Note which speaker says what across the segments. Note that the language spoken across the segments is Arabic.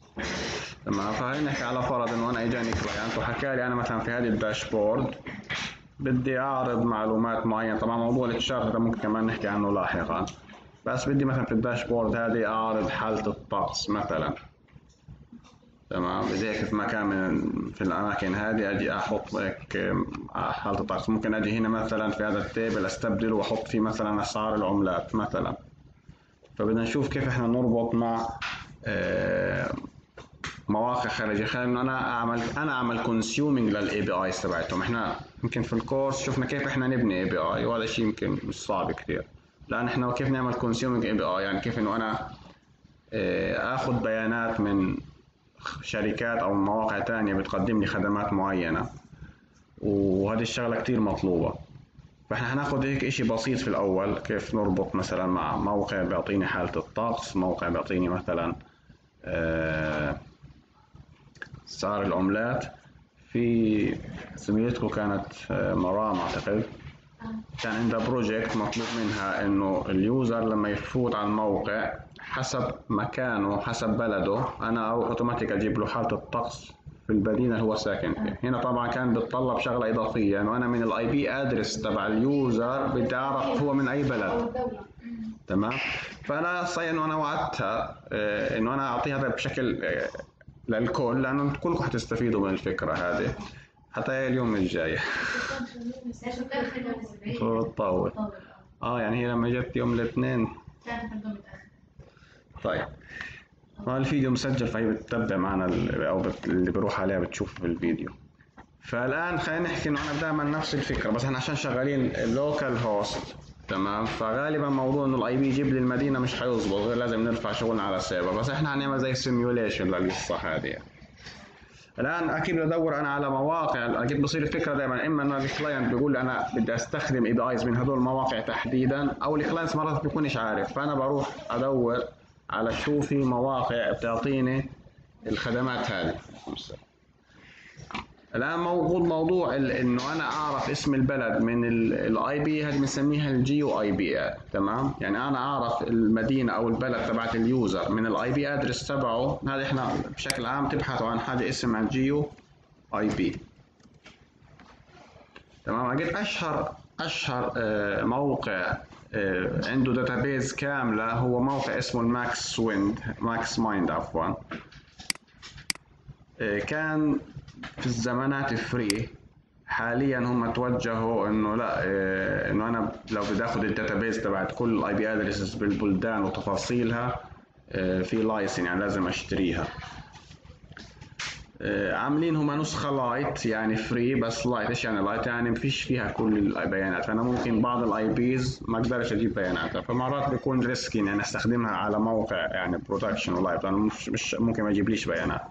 Speaker 1: تمام. فخلينا نحكي على فرض انه انا اجاني كلاينت وحكى لي انا مثلا في هذه الداشبورد بدي اعرض معلومات معينه. طبعا موضوع التشارت هذا ممكن كمان نحكي عنه لاحقا، بس بدي مثلا في الداشبورد هذه اعرض حاله الطقس مثلا. تمام. بدي هيك في مكان من في الاماكن هذه اجي احط هيك حاله الطقس. ممكن اجي هنا مثلا في هذا التيبل استبدله واحط فيه مثلا اسعار العملات مثلا. فبدنا نشوف كيف احنا نربط مع مواقع خارجيه. خلينا انه انا اعمل كونسيومينج للاي بي ايز تبعتهم. احنا يمكن في الكورس شفنا كيف احنا نبني اي بي اي، وهذا الشيء يمكن مش صعب كثير. لان احنا كيف نعمل كونسيومينج اي بي اي، يعني كيف انه انا اخذ بيانات من شركات او مواقع ثانيه بتقدم لي خدمات معينه، وهذه الشغله كثير مطلوبه. فاحنا هناخذ هيك اشي بسيط في الاول، كيف نربط مثلا مع موقع بيعطيني حاله الطقس، موقع بيعطيني مثلا اسعار العملات. في زميلتكم كانت مرام اعتقد كان عندها بروجكت مطلوب منها انه اليوزر لما يفوت على الموقع حسب مكانه حسب بلده انا اروح اوتوماتيك اجيب له حاله الطقس في المدينه اللي هو ساكن فيها. هنا طبعا كان بتطلب شغله اضافيه انه انا من الاي بي ادرس تبع اليوزر بدي اعرف هو من اي بلد. تمام. فانا صحيح انه انا وعدتها انه انا اعطيها هذا بشكل للكل، لانه كلكم حتستفيدوا من الفكره هذه حتى اليوم الجاي. تطول. يعني هي لما جت يوم الاثنين. طيب الفيديو مسجل فهي بتتبع معنا او اللي بروح عليها بتشوف الفيديو. فالان خلينا نحكي انه انا دائما نفس الفكره، بس احنا عشان شغالين اللوكال هوست. تمام. فغالبا موضوع انه الاي بي يجيب لي المدينه مش حيظبط، غير لازم نرفع شغلنا على السيرفر. بس احنا هنعمل زي سيميوليشن للقصه هذه. الان اكيد بدور انا على مواقع. اكيد بصير الفكره دائما اما انه الكلاينت بيقول لي انا بدي استخدم اي بي ايز من هذول المواقع تحديدا، او الكلاينت مرات بيكونش عارف. فانا بروح ادور على شو في مواقع بتعطيني الخدمات هذه. الان موجود موضوع انه انا اعرف اسم البلد من الاي بي، هذه بنسميها الجيو اي بي. تمام. يعني انا اعرف المدينه او البلد تبعت اليوزر من الاي بي ادرس تبعه. هذا احنا بشكل عام تبحثوا عن حاجه اسمها جيو اي بي. تمام. اكيد اشهر موقع عنده داتابيز كامله هو موقع اسمه ماكس مايند عفوا. كان في الزمانات فري. حاليا هم توجهوا انه لا، انه انا لو بدي اخذ الداتابيز تبعت كل الاي بي ادريسز بالبلدان وتفاصيلها في لايسن، يعني لازم اشتريها. عاملين هم نسخه لايت يعني فري، بس لايت ايش يعني لايت؟ يعني مفيش فيها كل البيانات. فانا ممكن بعض الاي بيز ما اقدرش اجيب بياناتها، فمرات بيكون ريسكي يعني استخدمها على موقع يعني برودكشن ولايف، لانه مش ممكن ما يجيبليش بيانات.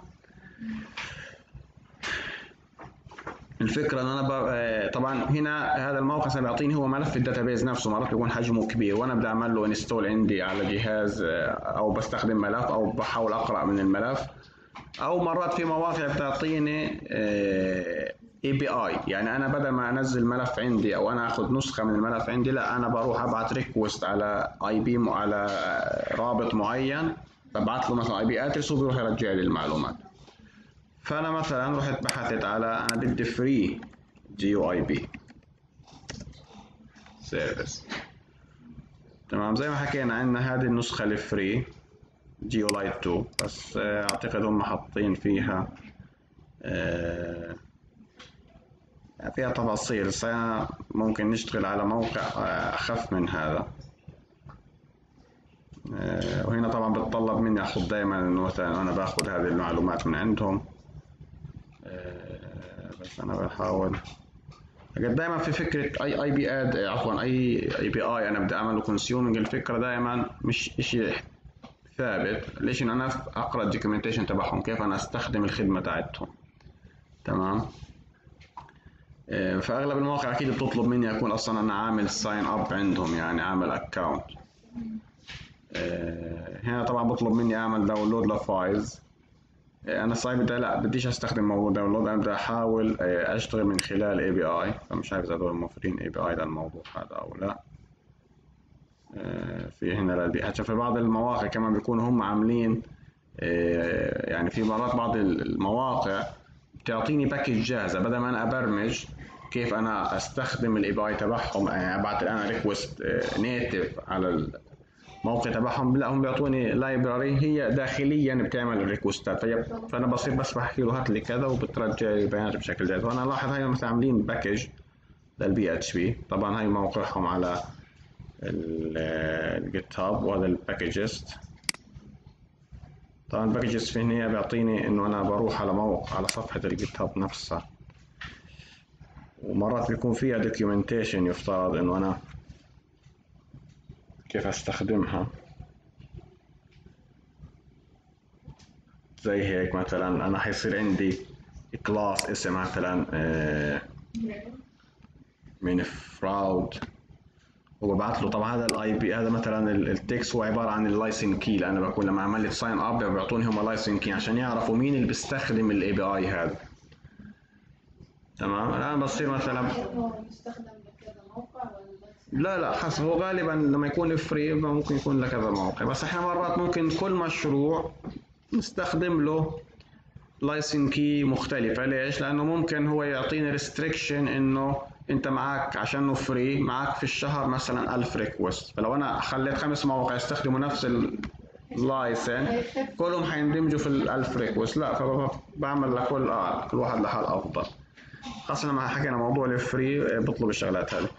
Speaker 1: الفكره ان انا طبعا هنا هذا الموقع سيعطيني هو ملف الداتابيز نفسه، مرات بيكون حجمه كبير وانا بدي اعمل له انستول عندي على جهاز، او بستخدم ملف او بحاول اقرا من الملف. او مرات في مواقع بتعطيني اي بي اي، يعني انا بدل ما انزل ملف عندي او انا اخذ نسخه من الملف عندي، لا انا بروح ابعت ريكوست على اي بي على رابط معين، ببعث له مثلا اي بي ادرس وبيروح يرجع لي المعلومات. فانا مثلا رحت بحثت على انا بدي فري جي يو اي بي سيرفيس. تمام. زي ما حكينا عندنا هذه النسخه الفري جيو لايت 2، بس اعتقد هم حاطين فيها فيها تفاصيل. بس ممكن نشتغل على موقع اخف من هذا. وهنا طبعا بتطلب مني اخذ دائما انه مثلا انا باخذ هذه المعلومات من عندهم. بس انا بحاول دائما في فكره اي بي اد عفوا اي بي اي انا بدي اعمل كونسيومينج. الفكره دائما مش شيء ثابت. ليش؟ انه انا اقرا الدوكيومنتيشن تبعهم كيف انا استخدم الخدمه تاعتهم. تمام. فاغلب المواقع اكيد بتطلب مني اكون اصلا انا عامل ساين اب عندهم، يعني عامل اكونت. هنا طبعا بطلب مني اعمل داونلود لفايلز. انا صحيح بديش استخدم موضوع داونلود، انا بدي احاول اشتغل من خلال اي بي اي. فمش عارف اذا هذول موفرين اي بي اي للموضوع هذا او لا. في هنا للبيئات. في بعض المواقع كمان بيكونوا هم عاملين يعني يعني في مرات بعض المواقع بتعطيني باكج جاهزه بدل ما انا ابرمج كيف انا استخدم الاي بي اي تبعهم، يعني ابعت انا ريكوست نيتف على الموقع تبعهم، لا هم بيعطوني لايبراري هي داخليا بتعمل الريكوستات، فانا بصير بس بحكي له هات لي كذا وبترجع لي البيانات بشكل جاهز. وانا لاحظ هاي مثلا عاملين باكج للبي اتش بي، طبعا هاي موقعهم على الجيت هاب، وهذا الباكجست. طبعا الباكجست في هنا بيعطيني انه انا بروح على موقع على صفحة الجيت هاب نفسها، ومرات بيكون فيها دوكيومنتيشن يفترض انه انا كيف استخدمها. زي هيك مثلا انا حيصير عندي كلاس اسم مثلا من فراود، وببعث له. طبعا هذا الاي بي، هذا مثلا التكست هو عباره عن اللايسن كي، لان انا بكون لما عملت ساين اب بيعطوني هم لايسن كي عشان يعرفوا مين اللي بيستخدم الاي بي اي هذا. تمام. الان بصير مثلا
Speaker 2: هو يستخدم لكذا موقع ولا
Speaker 1: لا حسب، هو غالبا لما يكون فري ممكن يكون لكذا موقع، بس احنا مرات ممكن كل مشروع نستخدم له لايسن كي مختلفة. ليش؟ لأنه ممكن هو يعطيني ريستريكشن إنه أنت معك عشانه فري معك في الشهر مثلا 1000 ريكوست، فلو أنا خليت 5 مواقع يستخدموا نفس اللايسن كلهم حيندمجوا في ال1000 ريكوست، لا فبعمل لكل كل واحد لحال أفضل. خاصة لما حكينا موضوع الفري بطلب الشغلات هذه.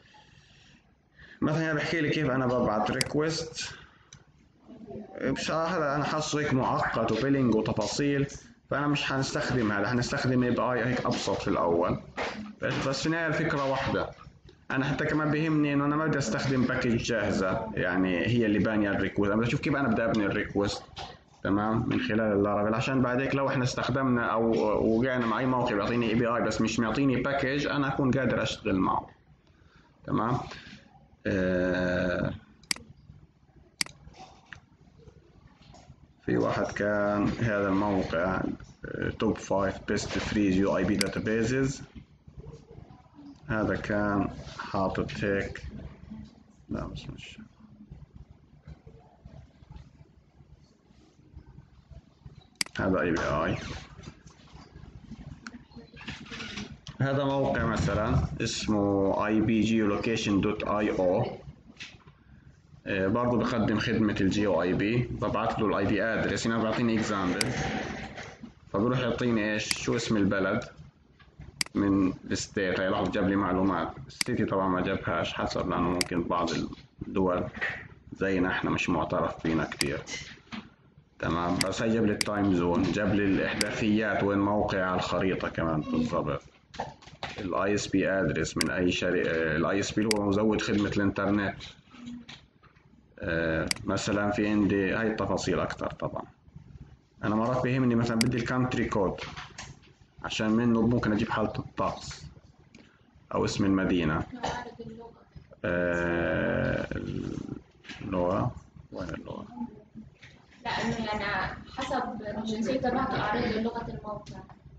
Speaker 1: مثلا بحكي لي كيف أنا ببعت ريكوست، بصراحة أنا حاسه هيك معقد وبيلينج وتفاصيل، فأنا مش هنستخدم هذا، هنستخدم اي بي اي هيك أبسط في الأول. بس في النهاية الفكرة واحدة. أنا حتى كمان بيهمني إنه أنا ما بدي أستخدم باكج جاهزة، يعني هي اللي بانية الريكوست، أنا بدي أشوف كيف أنا بدي أبني الريكوست تمام من خلال اللارافيل، عشان بعد هيك لو إحنا استخدمنا أو وقعنا مع أي موقع بيعطيني اي بي اي بس مش معطيني باكج، أنا أكون قادر أشتغل معه. تمام. في واحد كان هذا الموقع توب 5 بيست فري يو اي بي داتابيزز، هذا كان حاطط هيك، لا بس مش هذا اي بي اي. هذا موقع مثلا اسمه ibgeolocation.io، برضه بقدم خدمة الجيو اي بي، ببعث له الاي بي ادرس، هنا بيعطيني اكزامبل، فبروح يعطيني ايش شو اسم البلد من الستيت. هي لحظة جاب لي معلومات، السيتي طبعا ما جابهاش حسب، لانه ممكن بعض الدول زينا احنا مش معترف فينا كتير. تمام. بس هي جاب لي التايم زون، جاب لي الاحداثيات وين موقع على الخريطة كمان بالضبط، الاي اس بي ادرس من اي شركة، الاي اس بي هو مزود خدمة الانترنت. مثلا في عندي هاي التفاصيل اكتر. طبعا انا مرات بيهمني مثلا بدي الكانتري كود عشان منه ممكن اجيب حالة الطقس او اسم المدينة. اللغة، وين اللغة؟
Speaker 2: لا انه يعني حسب الجنسية تبعته اعرض له لغة الموقع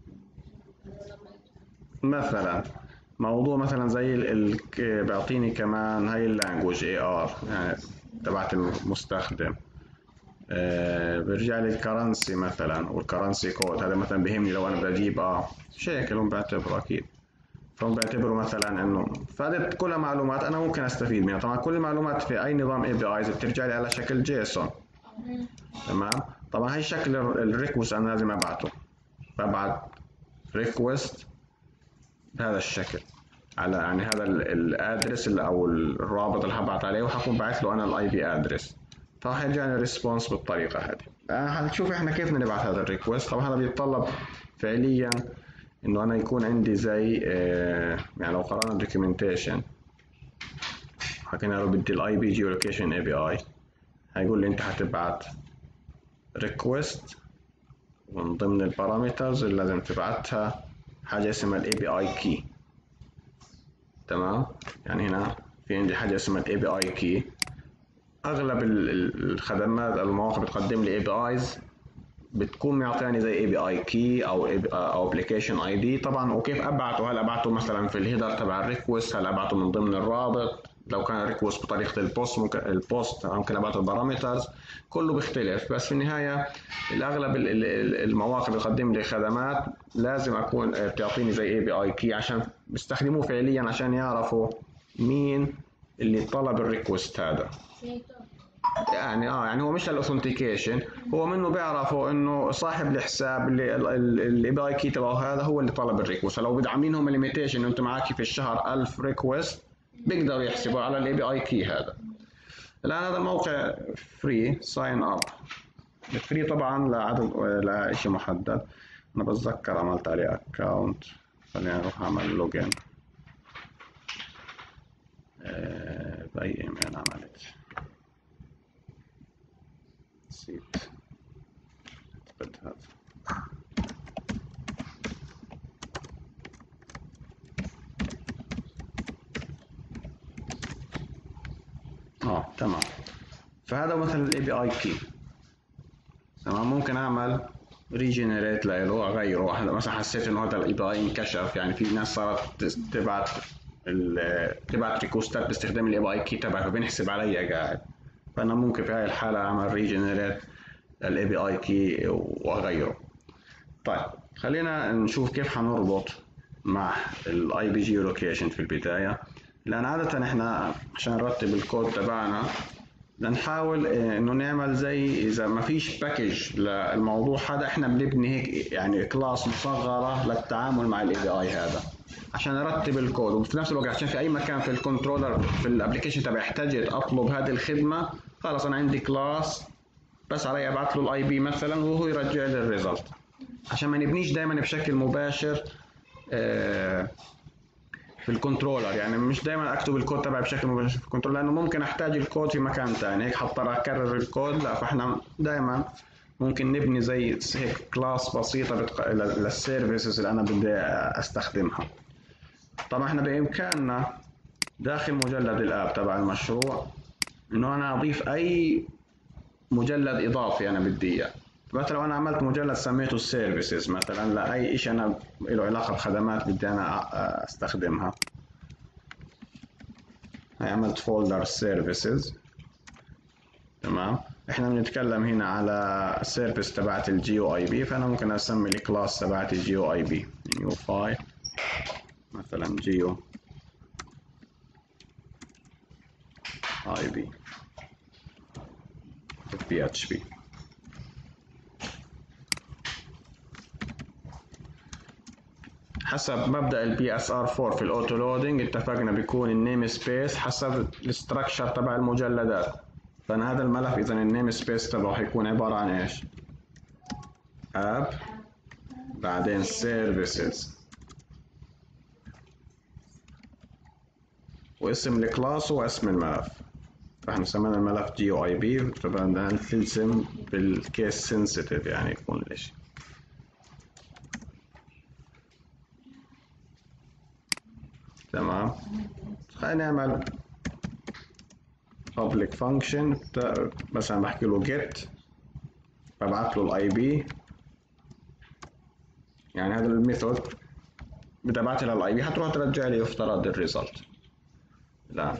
Speaker 1: مثلا موضوع مثلا زي بيعطيني كمان هاي اللانجوج اي ار يعني تبعت المستخدم. بيرجع لي الكرنسي مثلا والكرنسي كود، هذا مثلا بيهمني لو انا بجيب شيكل، هم بيعتبروا اكيد، فهم بيعتبروا مثلا انه فهذه كلها معلومات انا ممكن استفيد منها. طبعا كل المعلومات في اي نظام اي بي ايز بترجع لي على شكل جيسون. تمام. طبعا هاي شكل الريكوست انا لازم ابعته، ببعت ريكوست بهذا الشكل على يعني هذا الادرس او الرابط اللي هبعت عليه، وحكون بعث له انا الاي بي ادرس، فراح يرجعني الريسبونس بالطريقه هذه. هنشوف احنا كيف بدنا نبعث هذا الريكوست. طبعا هذا بيتطلب فعليا انه انا يكون عندي زي يعني لو قرانا الدوكيومنتيشن حكينا له بدي الاي بي جيولوكيشن اي بي اي، هيقول لي انت هتبعت ريكوست ومن ضمن البارامترز اللي لازم تبعتها حاجه اسمها الاي بي اي كي. تمام. يعني هنا في عندي حاجه اسمها الاي بي اي كي. اغلب الخدمات او المواقع بتقدم لي اي بي ايز بتكون معطياني زي اي بي اي كي او ابلكيشن اي دي. طبعا وكيف ابعته، هل ابعته مثلا في الهيدر تبع الريكوست، هل ابعته من ضمن الرابط، لو كان ريكوست بطريقه البوست ممكن ابعت البارامترز، كله بيختلف. بس في النهايه الاغلب المواقع اللي بتقدم لي خدمات لازم اكون بتعطيني زي اي بي اي كي عشان بيستخدموه فعليا عشان يعرفوا مين اللي طلب الريكوست هذا. يعني هو مش للاوثنتيكيشن، هو منه بيعرفوا انه صاحب الحساب اللي الاي بي اي كي تبعه هذا هو اللي طلب الريكوست. لو عاملينهم ليميتيشن انه انت معك في الشهر 1000 ريكوست بيقدروا يحسبوا على الاي بي اي كي هذا. الان هذا الموقع فري ساين اب، فري طبعا لعدد لشيء محدد. انا بتذكر عملت عليه اكونت، خليني اروح اعمل لوجين باي ايميل عملت نسيت هذا. تمام. فهذا مثلا الاي بي اي كي. تمام. ممكن اعمل ريجنريت له، اغيره. مثلا حسيت انه هذا الاي بي اي انكشف، يعني في ناس صارت تبعت ريكوستات باستخدام الاي بي اي كي تبعك وبينحسب علي قاعد. فانا ممكن في هاي الحاله اعمل ريجنريت الاي بي اي كي واغيره. طيب خلينا نشوف كيف حنربط مع الاي بي جي لوكيشن في البدايه. لان عاده احنا عشان نرتب الكود تبعنا نحاول انه نعمل زي اذا ما فيش باكج للموضوع هذا، احنا بنبني هيك يعني كلاس مصغره للتعامل مع الاي بي اي هذا عشان نرتب الكود. وفي نفس الوقت عشان في اي مكان في الكنترولر في الابلكيشن تبعي احتاجت اطلب هذه الخدمه، خلاص انا عندي كلاس بس علي ابعث له الاي بي مثلا وهو يرجع لي الريزلت، عشان ما نبنيش دائما بشكل مباشر في الكنترولر. يعني مش دائما اكتب الكود تبعي بشكل مباشر في الكنترولر لانه ممكن احتاج الكود في مكان ثاني، هيك حضطر اكرر الكود. لا، فاحنا دائما ممكن نبني زي هيك كلاس بسيطه للسيرفيسز اللي انا بدي استخدمها. طبعا احنا بامكاننا داخل مجلد الاب تبع المشروع انه انا اضيف اي مجلد اضافي انا بدي اياه. مثلا لو انا عملت مجلد سميته السيرفيسز مثلا لاي شيء انا له علاقه بخدمات بدي انا استخدمها، عملت فولدر سيرفيسز. تمام. احنا بنتكلم هنا على السيرفيس تبعت الجي او اي بي، فانا ممكن اسمي الكلاس تبعت الجي او اي بي نيو فايل مثلا جيو اي بي بي اتش بي. حسب مبدأ البي اس ار 4 في الاوتو لودنج اتفقنا بيكون النيم سبيس حسب الاستراكشر تبع المجلدات. فانا هذا الملف اذا النيم سبيس تبعه حيكون عبارة عن ايش؟ اب بعدين سيرفيسز واسم الكلاس واسم الملف. فاحنا سمينا الملف جي او اي بي، فبدنا نلزم بالكيس سنسيتيف يعني يكون الاشي. تمام. خلينا نعمل public function مثلا بحكي له get، ببعث له الاي بي. يعني هذا الميثود بدي ابعث لها الاي بي حتروح ترجع لي يفترض الريزلت. لا،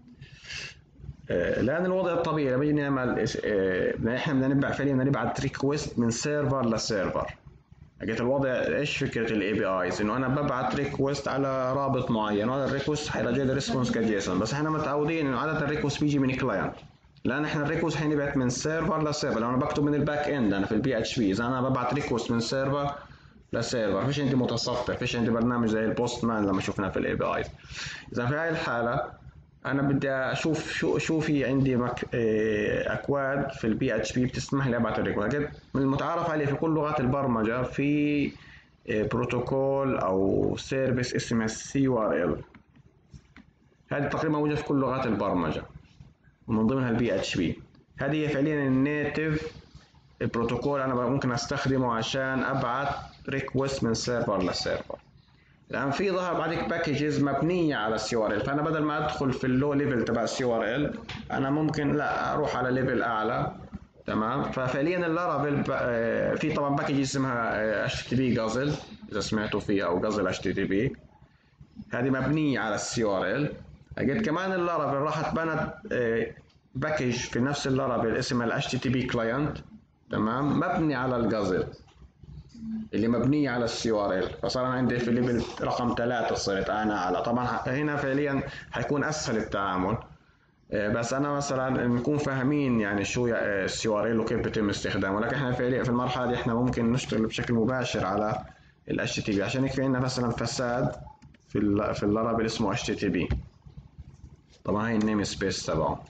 Speaker 1: لان الوضع الطبيعي لما نيجي نعمل احنا بدنا نبعث فعليا نبعث ريكوست من سيرفر لسيرفر. لقيت الوضع ايش فكره الاي بي ايز؟ انه انا ببعث ريكوست على رابط معين وهذا الريكوست حيرجع لي ريسبونس كجيسون، بس احنا متعودين انه عاده الريكوست بيجي من كلاينت. لان احنا الريكوست حينبعت من سيرفر لسيرفر. لو انا بكتب من الباك اند انا في البي اتش بي، اذا انا ببعث ريكوست من سيرفر لسيرفر فيش عندي متصفح، فيش عندي برنامج زي البوست مان لما شفنا في الاي بي ايز. اذا في هاي الحاله انا بدي اشوف شو في عندي اكواد في البي اتش بي بتسمح لي ابعث الريكوست. من المتعارف عليه في كل لغات البرمجه في بروتوكول او سيرفيس اسمها سي يو ار ال. هذه تقريبا موجوده في كل لغات البرمجه ومن ضمنها البي اتش بي. هذه هي فعليا النيتف البروتوكول انا ممكن استخدمه عشان ابعث ريكوست من سيرفر لسيرفر. الان في ظهر بعدك باكجز مبنيه على السي ار ال، فانا بدل ما ادخل في اللو ليفل تبع السي ار ال انا ممكن لا اروح على ليفل اعلى. تمام. ففعليا اللارافيل في طبعا باكج اسمها اتش تي بي غازل اذا سمعتوا فيها او غازل اتش تي بي، هذه مبنيه على السي ار ال. لقيت كمان اللارافيل راحت بنت باكج في نفس اللارافيل اسمها ال HTTP client، تمام، مبني على القصد اللي مبنية على السي ار ال، فصار انا عندي في ليفل رقم 3 صرت انا على، طبعا هنا فعليا حيكون اسهل التعامل، بس انا مثلا نكون فاهمين يعني شو السي ار ال وكيف بيتم استخدامه، لكن احنا فعليا في المرحله دي احنا ممكن نشتغل بشكل مباشر على ال HTTP، عشان هيك في عندنا مثلا فساد في اللارافيل اسمه HTTP، طبعا هي النيم سبيس تبعه.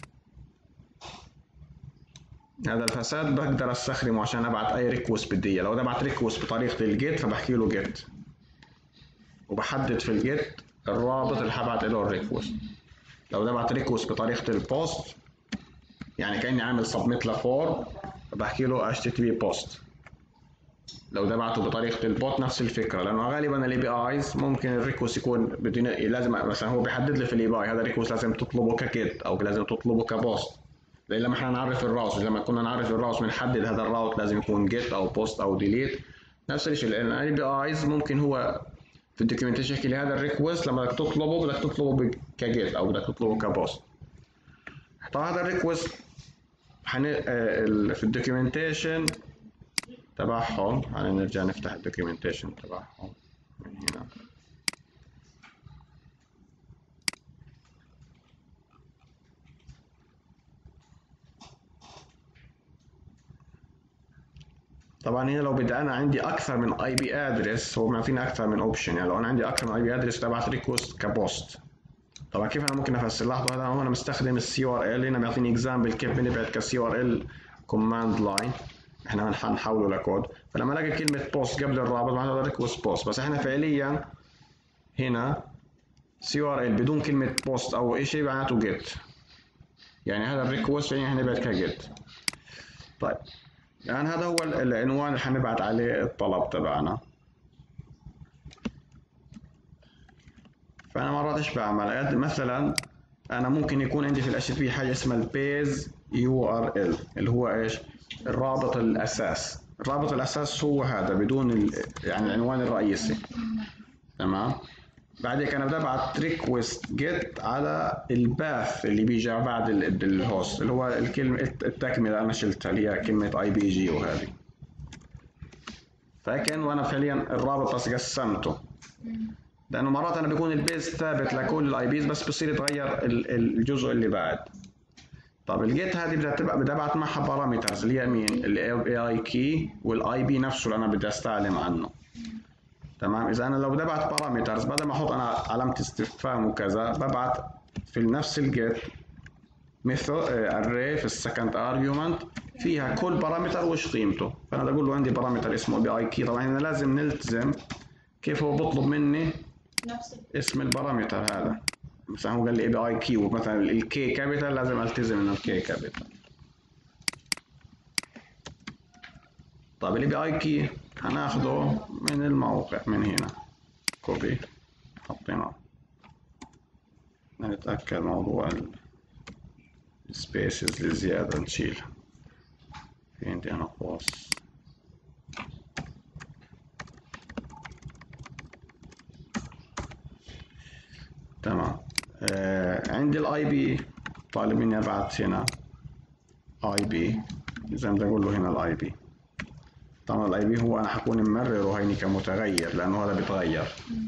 Speaker 1: هذا الفساد بقدر استخدمه عشان ابعت اي ريكوست بدي اياه، لو ابعت ريكوست بطريقه الجيت فبحكي له جيت، وبحدد في الجيت الرابط اللي حبعت له الريكوست. لو ابعت ريكوست بطريقه البوست يعني كاني عامل سبميت لفورم بحكي له HTTP بوست. لو دبعته بطريقه البوت نفس الفكره، لانه غالبا الاي بي ايز ممكن الريكوست يكون بدون، لازم مثلا هو بيحدد لي في الاي بي اي هذا الريكوست لازم تطلبه كجيت او لازم تطلبه كبوست، زي لما احنا نعرف الراوس، لما كنا نعرف الراوس بنحدد هذا الراوت لازم يكون جيت او بوست او ديليت، نفس الشيء. لان الاي بي ايز ممكن هو في الدوكيومنتيشن يحكي لي هذا الريكوست لما بدك تطلبه كجيت او بدك تطلبه كبوست. طبعا هذا الريكوست في الدوكيومنتيشن تبعهم، نرجع نفتح الدوكيومنتيشن تبعهم من هنا. طبعا هنا لو بدي انا عندي اكثر من اي بي ادرس، هو معطيني اكثر من اوبشن، يعني لو انا عندي اكثر من اي بي ادرس تبعت ريكوست كبوست. طبعا كيف انا ممكن افسر؟ لاحظوا هذا هون مستخدم السي ار ال، هنا بيعطيني اكزامبل كيف بنبعت كسي ار ال كوماند لاين، احنا حنحوله لكود، فلما الاقي كلمه بوست قبل الرابط معناته ريكوست بوست، بس احنا فعليا هنا سي ار ال بدون كلمه بوست او شيء معناته جيت، يعني هذا الريكوست يعني احنا نبعت كجيت. طيب يعني هذا هو العنوان اللي حنبعت عليه الطلب تبعنا. فانا مرات ايش بعمل؟ مثلا انا ممكن يكون عندي في الاتش تي حاجه اسمها البيز يو ار ال اللي هو ايش؟ الرابط الاساس. الرابط الاساس هو هذا بدون يعني العنوان الرئيسي، تمام. بعد هيك انا بدي ابعت ريكوست جيت على الباث اللي بيجي بعد الهوست اللي هو الكلمه التكمله انا شلتها اللي هي كلمه اي بي جي وهذه. فكان وانا فعليا الرابط بس قسمته، لانه مرات انا بيكون البيز ثابت لكل الاي بيز بس بصير يتغير الجزء اللي بعد. طب الجيت هذه بدي ابعت معها بارامترز اللي هي مين؟ الاي اي كي والاي بي نفسه اللي انا بدي استعلم عنه، تمام. اذا انا لو بدي ابعت بارامترز بدل ما احط انا علامه استفهام وكذا ببعت في نفس الجيت ميثود اري في السكند ارجيومنت فيها كل بارامتر وش قيمته، فانا بقول له عندي بارامتر اسمه بي اي كي. طبعا هنا لازم نلتزم كيف هو بطلب مني اسم البارامتر هذا، مثلا هو قال لي اي بي اي كي ومثلا الكي كابيتال لازم التزم انه الكي كابيتال. طيب الاي بي اي كي هناخده من الموقع من هنا كوبي حطيناه، نتأكد موضوع السبيسز الزيادة نشيلها، في عندي أنا قوس تمام. عندي الاي بي طالب مني ابعت هنا اي بي، اذا بدي اقول له هنا الاي بي. طبعا الاي بي هو انا حكون ممرره هيني كمتغير لانه هذا بيتغير.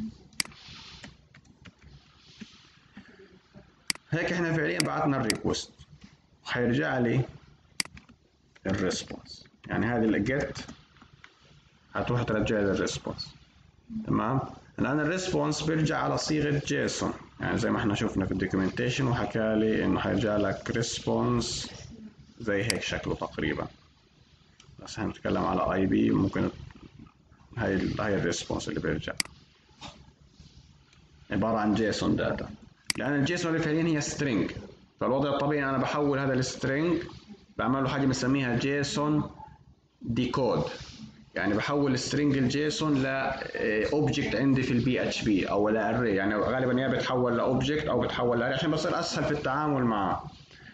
Speaker 1: هيك احنا فعليا بعتنا الريكوست وحيرجع لي الريسبونس، يعني هذه الجيت هتروح ترجع لي الريسبونس، تمام. الان الريسبونس بيرجع على صيغه جيسون، يعني زي ما احنا شفنا في الدوكيومنتيشن وحكى لي انه حيرجع لك ريسبونس زي هيك شكله تقريبا، بس هنتكلم على اي بي ممكن هاي الريسبونس اللي بيرجع عباره عن جيسون داتا، لان الجيسون اللي فعليا هي سترينج، فالوضع الطبيعي انا بحول هذا السترينج بعمل له حاجه بنسميها جيسون ديكود، يعني بحول السترينج الجيسون لاوبجكت عندي في البي اتش بي او لاري، يعني غالبا يا بتحول لاوبجكت او بتحول لاري عشان بصير اسهل في التعامل معه.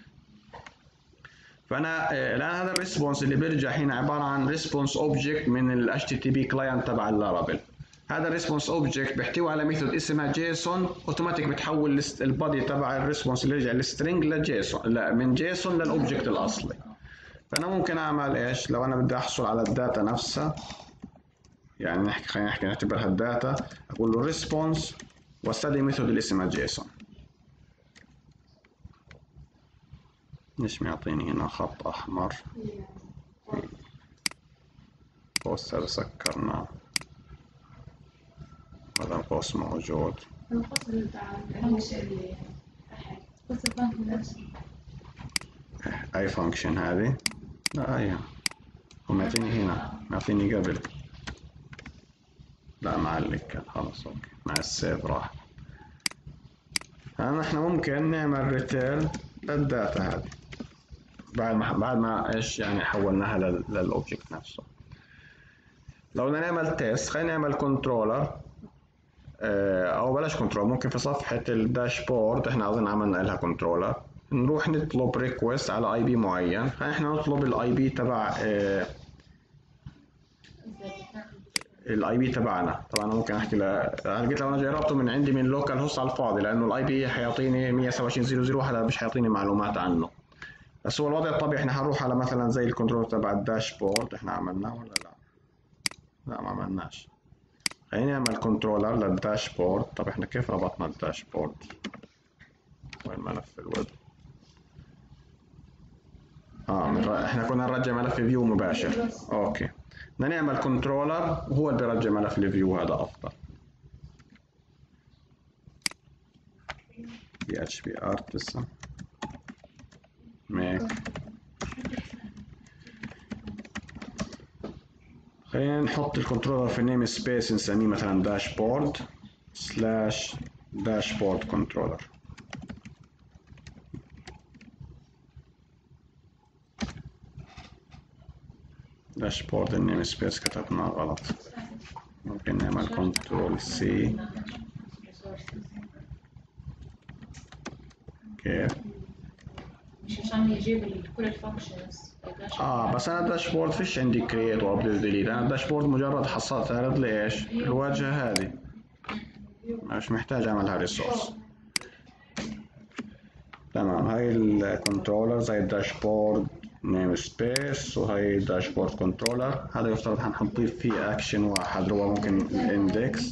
Speaker 1: فانا الان هذا الريسبونس اللي بيرجع هنا عباره عن ريسبونس اوبجكت من ال HTTP كلاينت تبع اللارافيل، هذا الريسبونس اوبجكت بيحتوي على ميثود اسمها جيسون، اوتوماتيك بتحول البادي تبع الريسبونس اللي رجع السترينج لجيسون، لا من جيسون للاوبجكت الاصلي. فانا ممكن اعمل ايش لو انا بدي احصل على الداتا نفسها، يعني خلينا نحكي نعتبرها الداتا، اقول له ريسبونس واستدعي ميثود اللي اسمها جيسون. ليش معطيني هنا خط احمر؟ قوس سكرناه، هذا القوس موجود.
Speaker 2: القوس بتاع الفانكشن اللي تحت، قوس الفانكشن نفسه.
Speaker 1: اي فانكشن هذه؟ لا هي هو معطيني هنا، معطيني قبل. لا معلق خلاص اوكي، مع السيف راح. احنا ممكن نعمل ريتيرن للداتا هذه بعد ما ايش يعني حولناها للاوبجكت نفسه. لو بدنا نعمل تيست خلينا نعمل كنترولر، او بلاش كنترول، ممكن في صفحة الداشبورد احنا اظن عملنا لها كنترولر، نروح نطلب ريكوست على اي بي معين. خلينا احنا نطلب الاي بي تبع الاي بي تبعنا. طبعا ممكن احكي انا قلت لو انا جربته من عندي من لوكال هوست على الفاضي، لانه الاي بي حيعطيني 127.0.0 هذا مش حيعطيني معلومات عنه. بس هو الوضع الطبيعي احنا حنروح على مثلا زي الكنترول تبع الداشبورد، احنا عملناه ولا لا؟ لا ما عملناش. خلينا نعمل كنترولر للداشبورد. طب احنا كيف ربطنا الداشبورد؟ وين ملف الويب؟ احنا كنا نرجع ملف فيو مباشر. اوكي، بدنا نعمل كنترولر وهو اللي بيرجع ملف الفيو، هذا افضل. PHP artisan make. خلينا نحط الكنترولر في النيم سبيس، نسميه مثلا داشبورد سلاش داشبورد كنترولر. داشبورد النيم سبيس كتبناه غلط، ممكن نعمل كنترول سي. كيف؟
Speaker 2: مش عشان يجيب كل الفانكشنز.
Speaker 1: بس انا الداشبورد فيش عندي كرييت وابديت ديليت، انا الداشبورد مجرد حصلت تعرض لي ايش؟ الواجهه هذه، مش محتاج اعملها ريسورس. تمام، هاي الكنترولر زي الداشبورد نيم سبيس، وهي الداشبورد كنترولر. هذا يفترض حنضيف فيه اكشن واحد اللي هو ممكن الاندكس،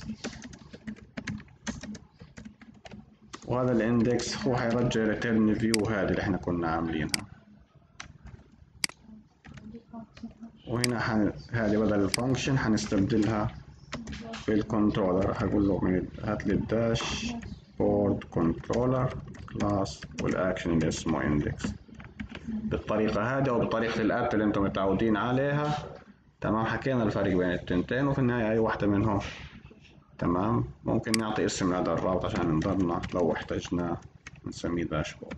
Speaker 1: وهذا الاندكس هو حيرجع ريتيرن فيو هذه اللي احنا كنا عاملينها. وهنا هذه بدل الفانكشن حنستبدلها بالكنترولر. هقول له هات لي الداشبورد كنترولر كلاس والاكشن اللي اسمه اندكس بالطريقه هذه او بطريقه الاب اللي انتم متعودين عليها. تمام، حكينا الفرق بين التنتين وفي النهايه اي واحده منهم. تمام، ممكن نعطي اسم لهذا الرابط عشان نضلنا لو احتجناه نسميه داشبورد.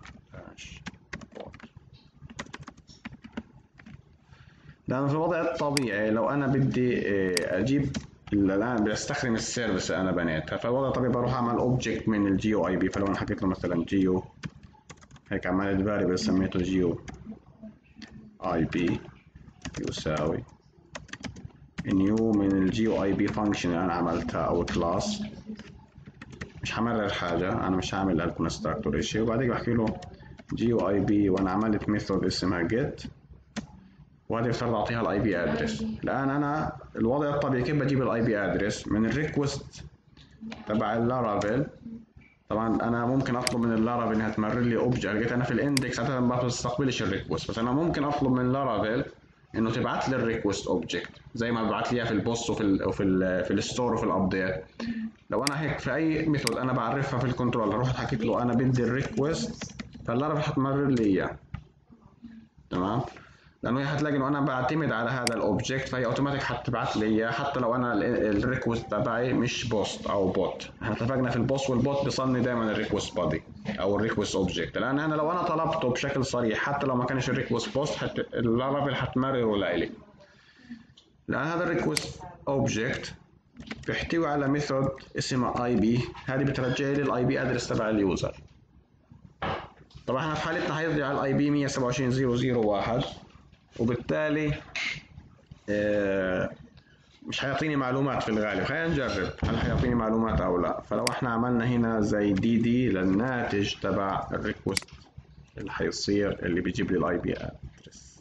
Speaker 1: لأن في الوضع الطبيعي لو أنا بدي أجيب الآن بستخدم السيرفيس اللي أنا بنيتها، فالوضع الطبيعي بروح أعمل أوبجكت من الجيو أي بي. فلو أنا حكيت له مثلا جيو، هيك عملت فاريبل سميته جيو أي بي يساوي نيو من الجيو أي بي فانكشن اللي أنا عملتها أو كلاس. مش حمرر حاجة، أنا مش هعمل الكونستراكتور شيء. وبعدين بحكي له جيو أي بي وأنا عملت ميثود اسمها جيت، وهذه يفترض اعطيها الاي بي ادرس. الان انا الوضع الطبيعي كيف بجيب الاي بي ادرس؟ من الريكوست تبع اللارافيل. طبعا انا ممكن اطلب من اللارافيل انها تمرر لي اوبجكت. لقيت انا في الاندكس عاده ما بستقبلش الريكوست، بس انا ممكن اطلب من لارافيل انه تبعت لي الريكوست اوبجكت زي ما ببعت لي اياها في البوست في الستور وفي الابديت. لو انا هيك في اي ميثود انا بعرفها في الكنترول، رحت حكيت له انا بدي الريكوست، فاللارافيل حتمرر لي اياه. تمام، لانه هي هتلاقي انه انا بعتمد على هذا الاوبجكت، فهي اوتوماتيك حتبعت لي اياه حتى لو انا الريكوست تبعي مش بوست او بوت. احنا اتفقنا في البوست والبوت بيصلني دائما الريكوست بادي او الريكوست اوبجكت، لان انا لو انا طلبته بشكل صريح حتى لو ما كانش الريكوست بوست اللارافيل حتمرره لإلي. لان هذا الريكوست اوبجكت بيحتوي على ميثود اسمها اي بي، هذه بترجع لي الاي بي ادرس تبع اليوزر. طبعا احنا في حالتنا حيرجع الاي بي 127.0.0.1، وبالتالي مش هيعطيني معلومات في الغالب. خلينا نجرب هل هيعطيني معلومات او لا. فلو احنا عملنا هنا زي دي للناتج تبع الريكوست اللي هيصير اللي بيجيب لي الاي بي ادرس،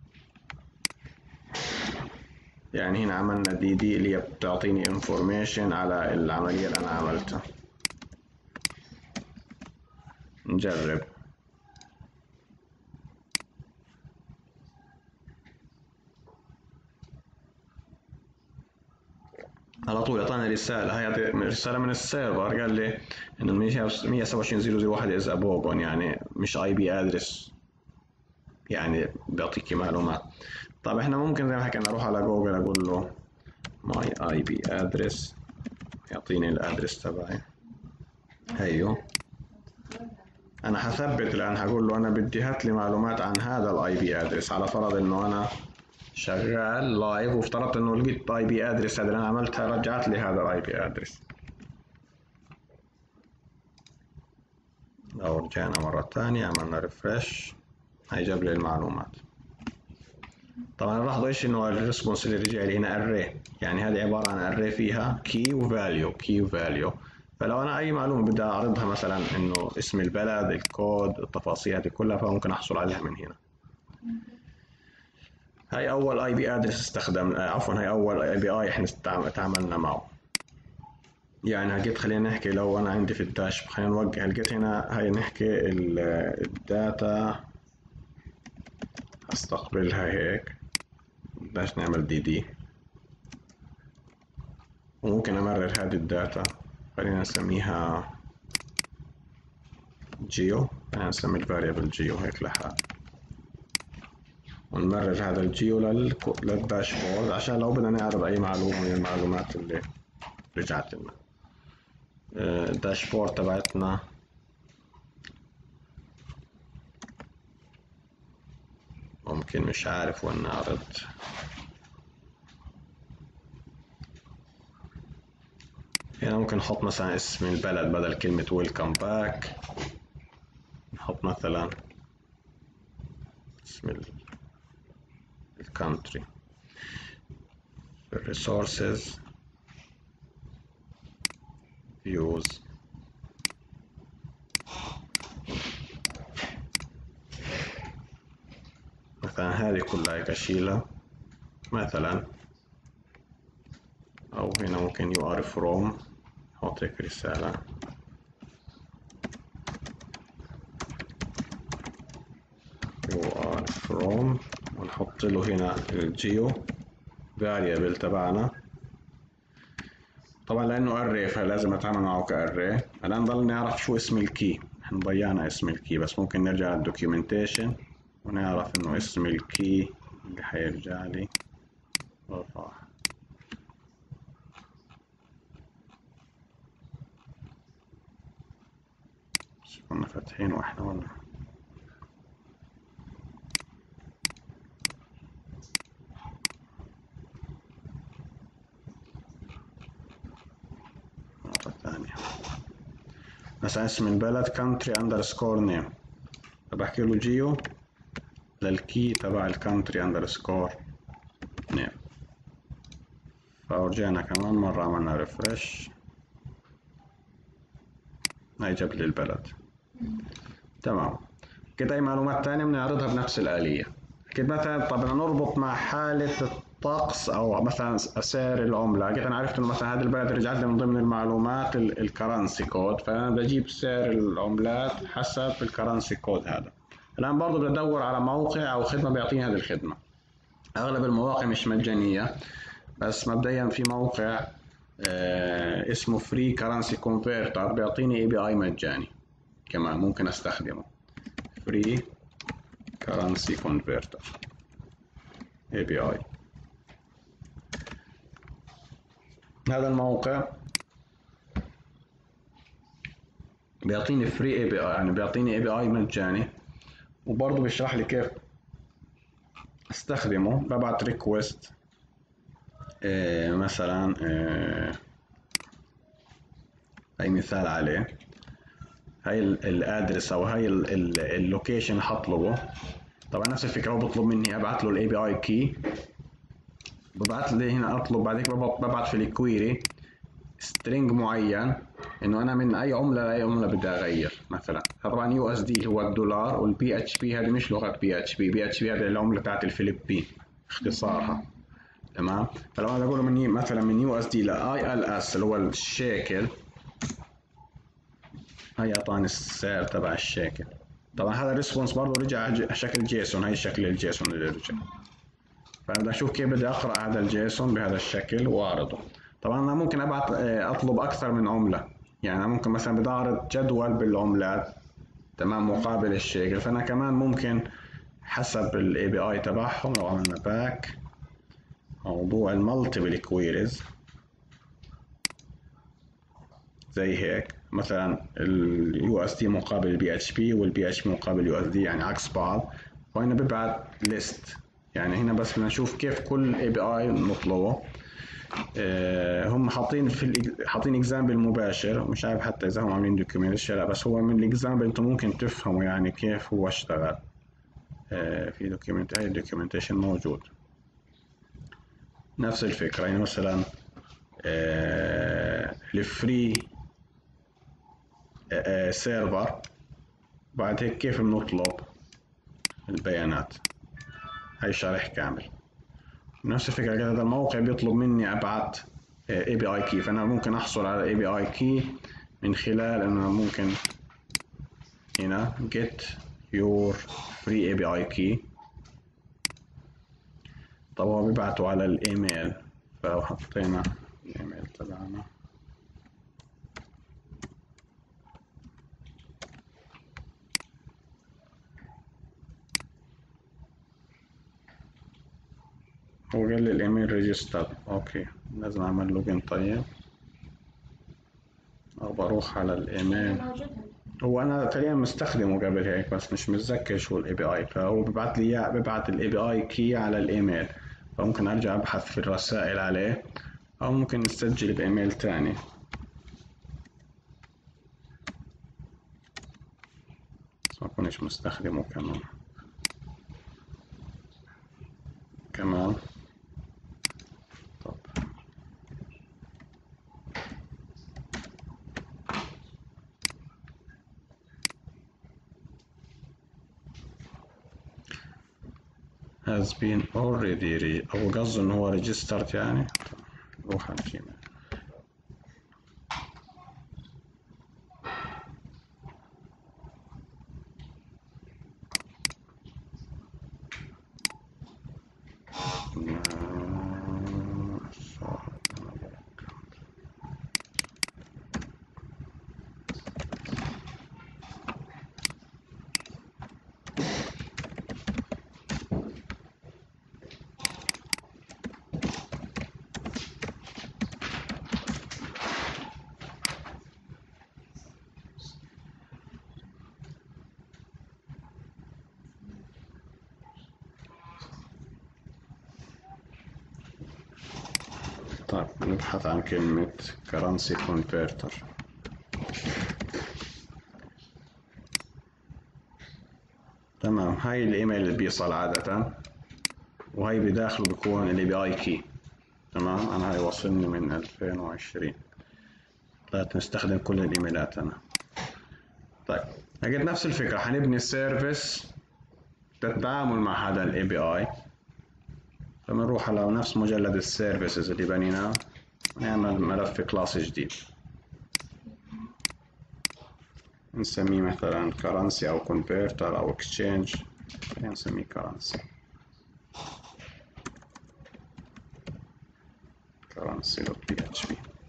Speaker 1: يعني هنا عملنا دي اللي هي بتعطيني انفورميشن على العملية اللي انا عملتها. نجرب. على طول اعطانا رسالة، هي رسالة من السيرفر قال لي انه 127.0.0.1 از ابوغون، يعني مش اي بي ادرس، يعني بيعطيك معلومات. طب احنا ممكن زي ما حكينا نروح على جوجل اقول له ماي اي بي ادرس، يعطيني الادرس تبعي. هيو انا حثبت الان، هقول له انا بدي هات لي معلومات عن هذا الاي بي ادرس، على فرض انه انا شغال لايف وافترضت انه لقيت اي بي ادرس هذا اللي انا عملتها رجعت لي هذا الاي بي ادرس. لو رجعنا مرة ثانية عملنا ريفرش هيجاب لي المعلومات. طبعا لاحظوا ايش انه الريسبونس اللي رجع لي هنا اري، يعني هذه عبارة عن اري فيها كي وفاليو كي وفاليو. فلو انا اي معلومة بدي اعرضها مثلا انه اسم البلد الكود التفاصيل هذه كلها فممكن احصل عليها من هنا. هاي اول اي بي ادرس استخدم عفوا هاي اول اي بي اي احنا تعاملنا معه. يعني هلقيت خلينا نحكي لو انا عندي في الداش خلينا نوقع، لقيت هنا هاي نحكي الداتا استقبلها هيك، بدناش نعمل دي وممكن امرر هذه الداتا، خلينا نسميها جيو، خلينا نسمي الفاريبل جيو هيك لحال، ونمرر هذا الجيو للداشبورد عشان لو بدنا نعرض اي معلومة من المعلومات اللي رجعت لنا. الداشبورد تبعتنا ممكن مش عارف وين نعرض. هنا ممكن نحط مثلا اسم البلد بدل كلمة ويلكم باك، نحط مثلا اسم الكونتري. الريسورسز views مثلا هذه كلها هيك اشيلها مثلا، او هنا ممكن you are from نحط هيك رسالة you are from، ونحط له هنا الجيو variable تبعنا. طبعا لانه array فلازم اتعامل معه كarray. الان نضل نعرف شو اسم الكي، احنا ضيعنا اسم الكي بس ممكن نرجع للدوكيومنتيشن ونعرف انه اسم الكي اللي حيرجع لي رفع. بس كنا فاتحين واحنا ولا مرة ثانية. مثلا اسم البلد country underscore name، بحكي له جيو للكي تبع الكونتري underscore name. فرجعنا كمان مرة عملنا ريفرش هاي جاب لي البلد. تمام كده. اي معلومات تانية بنعرضها بنفس الآلية. كده مثلا طب نربط مع حالة الطقس او مثلا سعر العملة، كده انا عرفت انه مثلا هذا البلد رجعت لي من ضمن المعلومات الكرنسي كود، فانا بجيب سعر العملات حسب الكرنسي كود هذا. الان برضه بدي ادور على موقع او خدمة بيعطيني هذه الخدمة. اغلب المواقع مش مجانية، بس مبدئيا في موقع اسمه فري كرنسي كونفرتر بيعطيني اي بي اي مجاني كمان ممكن استخدمه. فري كرنسي كونفرتر اي بي اي. هذا الموقع بيعطيني فري اي بي اي، يعني بيعطيني اي بي اي مجاني، وبرضه بيشرح لي كيف استخدمه. ببعت ريكوست مثلا اي مثال عليه، هاي الادرس او هاي اللوكيشن حطلبه. طبعا نفس الفكره هو بيطلب مني ابعت له الاي بي اي كي ببعت لي هنا اطلب، بعد هيك ببعت في الكويري سترينج معين انه انا من اي عمله لاي عمله بدي اغير. مثلا طبعا يو اس دي هو الدولار، والبي اتش بي هذه مش لغه بي اتش بي، بي اتش بي هذه العمله تاعت الفلبين اختصارها. تمام. فلو انا اقول من مثلا من يو اس دي لاي ال اس اللي هو الشيكل، هي اعطاني السعر تبع الشيكل. طبعا هذا الريسبونس برضه رجع شكل جيسون، هي شكل الجيسون اللي رجع. فانا بدي اشوف كيف بدي اقرا هذا الجيسون بهذا الشكل واعرضه. طبعا انا ممكن ابعت اطلب اكثر من عمله، يعني انا ممكن مثلا بدي اعرض جدول بالعملات تمام مقابل الشيكل، فانا كمان ممكن حسب الاي بي اي تبعهم لو عملنا باك موضوع المالتيبل كويريز زي هيك، مثلا اليو اس دي مقابل البي اتش بي والبي اتش بي مقابل يو اس دي، يعني عكس بعض. وهنا ببعت ليست، يعني هنا بس بدنا نشوف كيف كل اي بي اي نطلبه. هم حاطين حاطين اكزامبل مباشر، مش عارف حتى اذا هم عاملين دوكيومنتيشن لا، بس هو من الاكزامبل انتم ممكن تفهموا يعني كيف هو اشتغل. في دوكيومنت، هاي الدوكيومنتيشن موجود. نفس الفكرة، يعني مثلا الفري سيرفر، بعد هيك كيف بنطلب البيانات، هاي شرح كامل. نفس الفكرة، هذا الموقع بيطلب مني ابعت اي بي اي كي، فانا ممكن احصل على اي بي اي كي من خلال انه ممكن هنا get your free API key. طب هو بيبعته على الايميل، فلو حطينا الايميل تبعنا هو قال لي الايميل ريجستر، اوكي لازم اعمل لوجين. طيب او بروح على الايميل، هو انا تقريبا مستخدمه قبل هيك بس مش متذكر شو الاي بي اي، فهو ببعت لي اياه، ببعت الاي بي اي كي على الايميل، فممكن ارجع ابحث في الرسائل عليه او ممكن نسجل بايميل تاني. بس ما كنتش مستخدمه كمان. طب has been already أو قصده إن هو registered يعني. روح على الجيميل. طيب نبحث عن كلمة currency converter. تمام، هاي الايميل اللي بيصل عادة، وهي بداخله بيكون الاي بي اي كي. تمام، انا هاي وصلني من 2020، طلعت نستخدم كل الايميلات انا. طيب لقيت نفس الفكرة، حنبني سيرفيس للتعامل مع هذا الاي بي اي، فبنروح على نفس مجلد السيرفيسز اللي بنيناه ونعمل ملف كلاس جديد نسميه مثلا currency أو converter أو exchange، نسميه currency currency.php.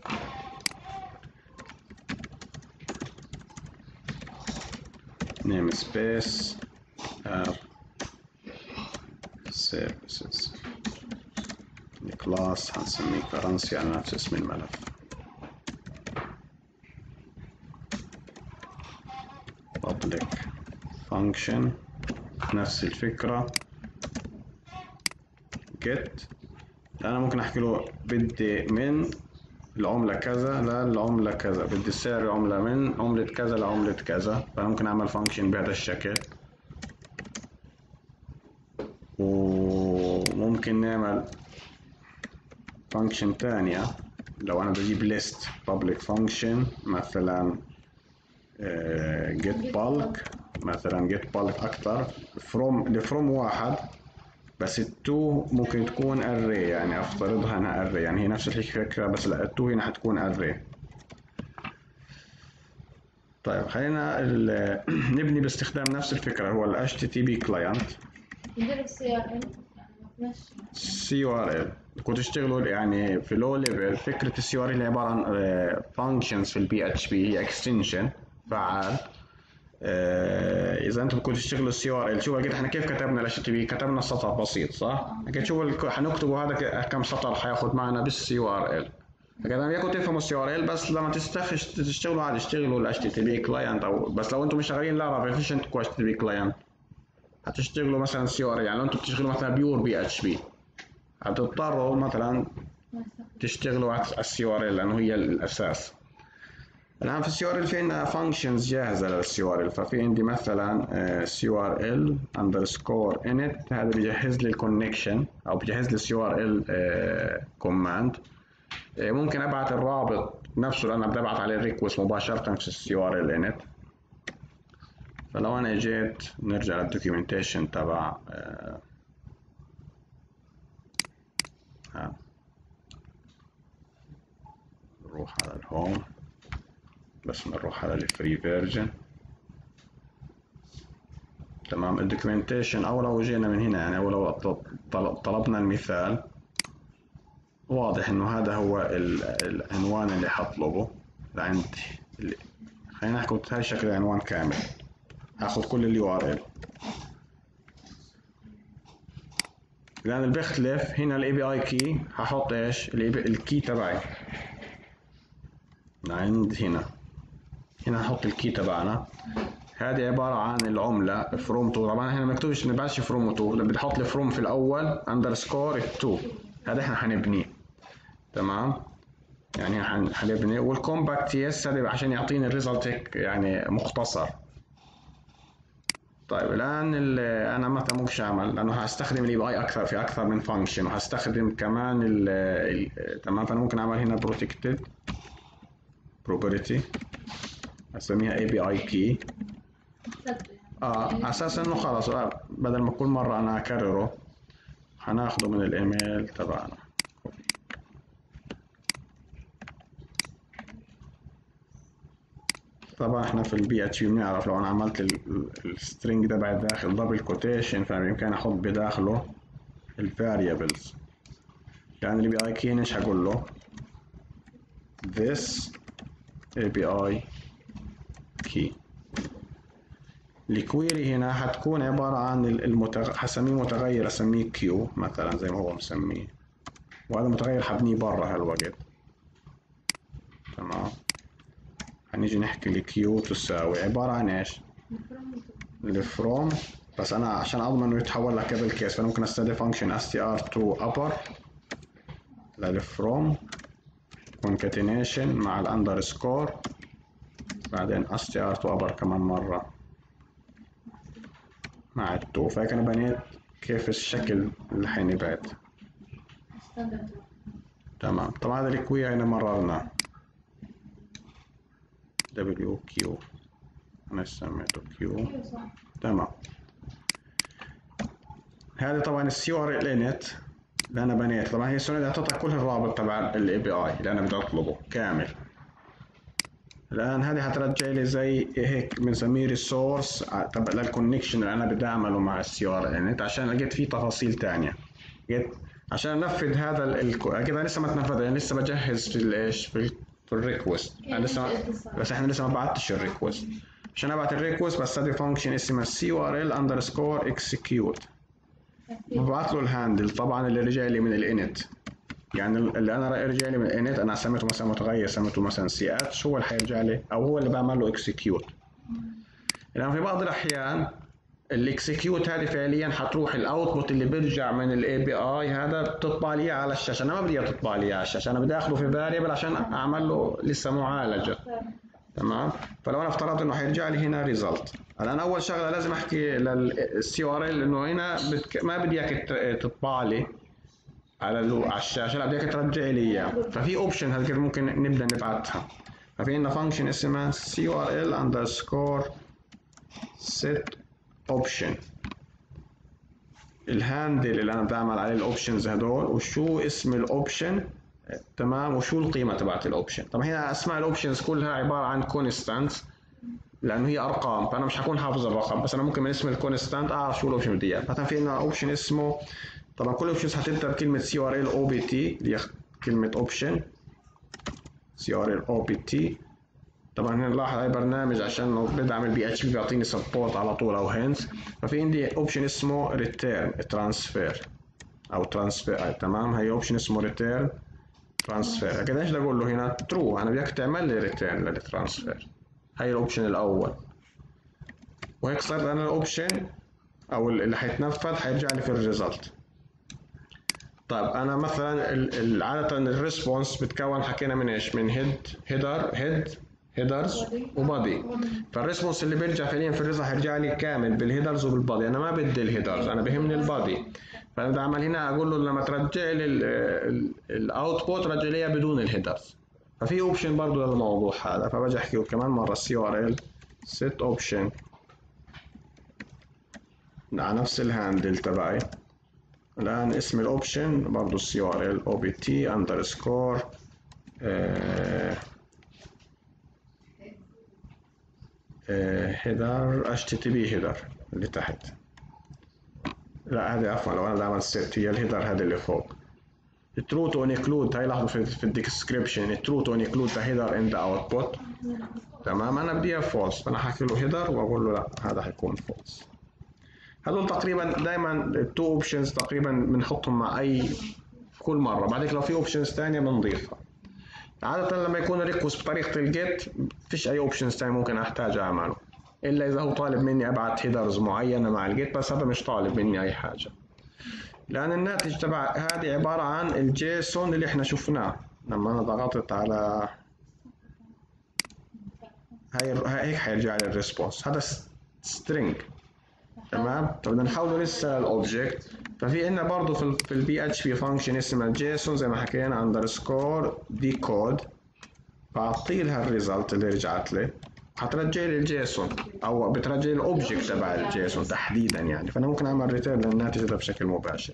Speaker 1: name space add services، الكلاس هنسميه currency على نفس اسم الملف. public function نفس الفكرة get. أنا ممكن أحكي له بدي من العملة كذا للعملة كذا، بدي سعر العملة من عملة كذا لعملة كذا، فأنا ممكن أعمل فانكشن بهذا الشكل. وممكن نعمل فانكشن تانية. لو انا بجيب ليست public function مثلا get bulk، مثلا get bulk اكتر from واحد، بس التو ممكن تكون array، يعني افترضها انها array، يعني هي نفس الفكرة بس لا التو هنا حتكون array. طيب خلينا نبني باستخدام نفس الفكرة، هو ال HTTP client
Speaker 2: ندير CRL يعني
Speaker 1: CURL. كنتوا تشتغلوا يعني في لو ليفل، فكرة السي ار ال عبارة عن functions في البي اتش بي، هي extension فعال. اذا انتم كنتوا تشتغلوا السي ار ال، شوف احنا كيف كتبنا الاتش تي بي، كتبنا سطر بسيط صح؟ لكن شوف حنكتبوا هذا كم سطر حياخذ معنا بالسي ار ال. فكذا ياكم تفهموا السي ار ال، بس لما تشتغلوا عادي اشتغلوا الاتش تي بي كلاينت، او بس لو انتم مش شغالين لارافيل فيش عندكم اتش تي بي كلاينت هتشتغلوا مثلا سي ار ال. يعني لو انتم بتشتغلوا مثلا بيور بي اتش بي هتضطروا مثلا تشتغلوا على السي ار ال لانه هي الاساس. الان في السي ار ال في عندنا فانكشنز جاهزه للسي ار ال، ففي عندي مثلا سي ار ال اندرسكور انت، هذا بيجهز لي الكونكشن او بيجهز لي السي ار ال كوماند. ممكن ابعت الرابط نفسه لان بدي ابعت عليه الريكوست مباشره في السي ار ال انت. فلو انا جيت نرجع للدوكيومنتيشن تبع نروح على الهوم، بس نروح على الفري فيرجن. تمام. الدوكيومنتيشن او لو جينا من هنا يعني، او لو طلبنا المثال، واضح انه هذا هو العنوان اللي حطلبه لعندي. خلينا نحكي هاي شكل العنوان كامل، هاخذ كل اليو ار ال. لان اللي بيختلف هنا الاي بي اي كي، هحط ايش الكي تبعي عند هنا هحط الكي تبعنا. هذه عبارة عن العملة فروم تو، طبعا احنا ما بنكتبش نبعش فروم تو، بدي احط الفروم في الاول اندرسكور التو، هذا احنا حنبنيه. تمام. يعني حنبني والكومباكت يس هذا عشان يعطيني الريزلت يعني مختصر. طيب الان انا مثلا ممكن اعمل، لانه هستخدم الاي بي اي اكثر في اكثر من فانكشن، وهستخدم كمان تمام. فانا ممكن اعمل هنا بروتكتد بروبرتي، اسميها اي بي اي كي. اساسا انه خلاص بدل ما كل مره انا اكرره هناخده من الايميل تبعنا. طبعا احنا في البي اتش بي بنعرف لو انا عملت السترينج ده بعد داخل دبل كوتيشن فبامكاني احط بداخله الفاريبلز. يعني البي اي كي ايش هقول له؟ this API key. الكويري هنا حتكون عبارة عن حسميه متغير، اسميه كيو مثلا زي ما هو مسميه، وهذا متغير حبنيه برا هالوقت. تمام. هنيجي نحكي الكيو تساوي عبارة عن ايش؟ الفروم، بس انا عشان اضمن انه يتحول لكابل كيس فانا ممكن استخدم فانكشن str2 upper للفروم concatenation مع الاندرسكور، بعدين str2 upper كمان مرة مع التو. فهيك انا بنيت كيف الشكل اللي حينبعت. تمام. طبعا هذا الكوير هنا مررنا دبليو كيو، انا سميته كيو. تمام. هذه طبعا السي ار ال انت اللي انا بنيت. طبعا هي السنه اعطتها كل الرابط تبع الاي بي اي اللي انا بدي اطلبه كامل. الان هذه حترجع لي زي هيك بنسميه ريسورس تبع للكونكشن اللي انا بدي اعمله مع السي ار ال انت، عشان لقيت فيه تفاصيل ثانيه. لقيت عشان انفذ هذا اكيد انا لسه ما تنفذ، يعني لسه بجهز في الايش في الريكوست. انا لسه بس احنا لسه ما بعتش الريكوست. عشان ابعت الريكوست بستخدم فانكشن اسمها CURL underscore execute، ببعث له الهاندل طبعا اللي رجع لي من الانت. يعني اللي انا رجع لي من الانت انا سميته مثلا متغير، سميته مثلا سي اتش، هو اللي حيرجع لي او هو اللي بعمل له اكسكيوت. الان في بعض الاحيان الاكسكيوت هذه فعليا حتروح الاوتبوت اللي بيرجع من الاي بي اي هذا بتطبع لي على الشاشه. انا ما بدي اياه تطبع لي على الشاشه، انا بدي اخذه في فاريبل عشان اعمل له لسه معالجه. تمام. فلو انا افترضت انه حيرجع لي هنا ريزلت، الان اول شغله لازم احكي للسي ار ال انه هنا ما بدي اياك تطبع لي على الشاشه، لا بدك ترجع لي اياه. ففي اوبشن هذا ممكن نبدا نبعتها. ففي عندنا فانكشن اسمها curl_set option. الهاندل اللي انا بعمل عليه الاوبشنز هدول، وشو اسم الاوبشن، تمام، وشو القيمه تبعت الاوبشن. طبعا هنا اسماء الاوبشنز كلها عباره عن كونستانتس لانه هي ارقام، فانا مش حكون حافظ الرقم، بس انا ممكن من اسم الكونستانت اعرف شو الاوبشن بدي اياه. مثلا في عندنا اوبشن اسمه، طبعا كل الاوبشنز حتبدا بكلمه curl_opt اللي هي كلمه اوبشن curl_opt. طبعا هنا نلاحظ اي برنامج عشان بدعم البي اتش بي بيعطيني سبورت على طول او هينس. ففي عندي اوبشن اسمه ريتيرن ترانسفير او ترانسفير، تمام، هي اوبشن اسمه ريتيرن ترانسفير. كده ايش بدي اقول له هنا؟ ترو، انا بدك تعمل لي ريتيرن للترانسفير. هي الاوبشن الاول، وهيك صار انا الاوبشن او اللي حيتنفذ حيرجع لي في الريزلت. طيب انا مثلا عاده الريسبونس بتكون، حكينا من ايش؟ من هيدرز وبادي. فالريسبونس اللي بيرجع فعليا في الريزلت هيرجع لي كامل بالهيدرز وبالبادي. انا ما بدي الهيدرز، انا بهمني البادي. فانا بدي اعمل هنا اقول له لما ترجع لي الاوتبوت رجع لي بدون الهيدرز. ففي اوبشن برضه للموضوع هذا، فبجي احكيه كمان مره curl set option على نفس الهاندل تبعي. الآن اسم الأوبشن برضو curl_opt underscore header http header اللي تحت. لا هذه عفوا، لو أنا بدي أعمل set هي الهيدر هذه اللي فوق. true to include، هاي لاحظوا في الديسكريبشن true to include the header in the output. تمام، أنا بدي إياه false، فأنا حاكي له header وأقول له لا هذا حيكون false. هذول تقريبا دائما التو اوبشنز تقريبا بنحطهم مع اي كل مره. بعدين لو في اوبشنز ثانيه بنضيفها. عاده لما يكون ريكوست بطريقه الجيت فيش اي اوبشنز ثانيه ممكن احتاج اعمله، الا اذا هو طالب مني ابعت هيدرز معينه مع الجيت، بس هذا مش طالب مني اي حاجه. لان الناتج تبع هذه عباره عن الجيسون اللي احنا شفناه لما انا ضغطت على هيك حيرجع لي الريسبونس، هذا سترينج. تمام. طب بدنا نحوله لسه الاوبجكت. ففي عندنا برضه في البي اتش بي فانكشن اسمها جيسون زي ما حكينا اندرسكور ديكود، بعطي لها الريزلت اللي رجعت لي، حترجع لي الجيسون او بترجع لي الاوبجكت تبع الجيسون تحديدا يعني. فانا ممكن اعمل ريتيرن للناتج ده بشكل مباشر.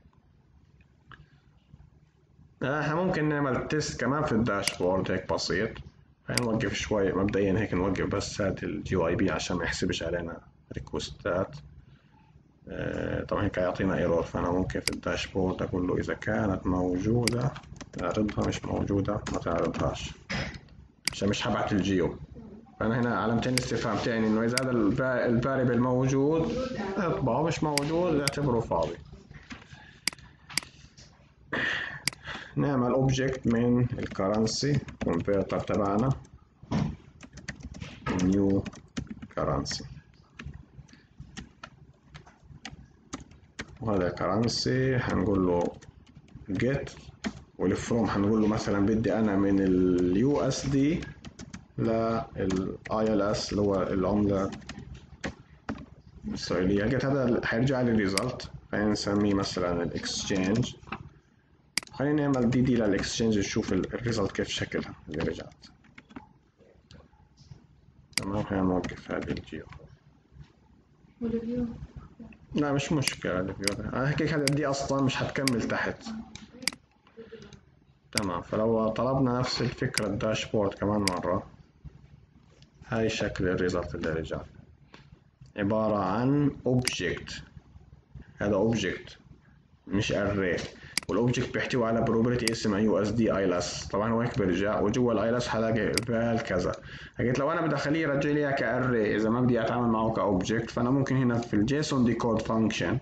Speaker 1: احنا ممكن نعمل تيست كمان في الداشبورد هيك بسيط. خلينا نوقف شوي مبدئيا هيك، نوقف بس هذه الجي اي بي عشان ما يحسبش علينا ريكوستات. طبعا هيك يعطينا ايرور. فانا ممكن في الداشبورد اقول له اذا كانت موجوده اعرضها، مش موجوده ما تعرضهاش، عشان مش هبعت الجيو. فانا هنا علامتين استفهام تاني انه اذا هذا الفاريبل موجود اطبعه، مش موجود اعتبره فاضي. نعمل اوبجكت من الكرنسي كونفرتر تبعنا نيو كرنسي، وهذا الكرنسي هنقول له get، والفروم هنقول له مثلا بدي انا من اليو اس دي للاي ال اس اللي هو العمله الاسرائيليه. جت هذا هيرجع لي الريزلت، خلينا نسميه مثلا الاكسشينج. خلينا نعمل دي للاكسشينج نشوف الريزلت كيف شكلها اللي رجعت. تمام. خلينا نوقف هذه الجيو. لا مش مشكلة الفيو، أنا هيك هذا دي أصلا مش هتكمل تحت. تمام. فلو طلبنا نفس الفكرة الداشبورد كمان مرة، هاي شكل الريزلت اللي رجع عبارة عن اوبجكت. هذا اوبجكت مش اري، والاوبجكت بيحتوي على بروبرتي اسمها يو اس دي اي اس. طبعا هو هيك بيرجع، وجوا الاي اس هلاقي فال كذا. حكيت لو انا بدي اخليه يرجع لي اياه كاري اذا ما بدي اتعامل معه كاوبجكت، فانا ممكن هنا في الجيسون ديكود فانكشن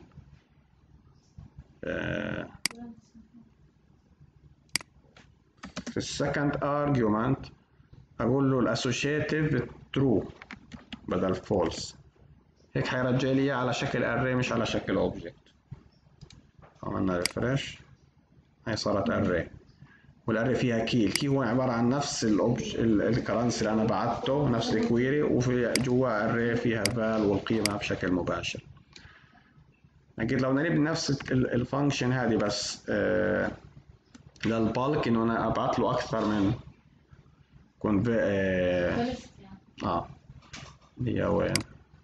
Speaker 1: في السكند ارجيومنت اقول له الاسوشيتيف ترو بدل فولس. هيك حيرجع لي اياه على شكل اري مش على شكل اوبجكت. عملنا ريفرش، هي صارت اري، والاري فيها كي. الكي هو عباره عن نفس الكرنسي اللي انا بعته، نفس الكويري، وفي جوا اري فيها فال والقيمه بشكل مباشر. اكيد لو بدنا نبني نفس الفانكشن هذه بس للبالك انه انا ابعث له اكثر من
Speaker 2: فلست يعني.
Speaker 1: هي وين؟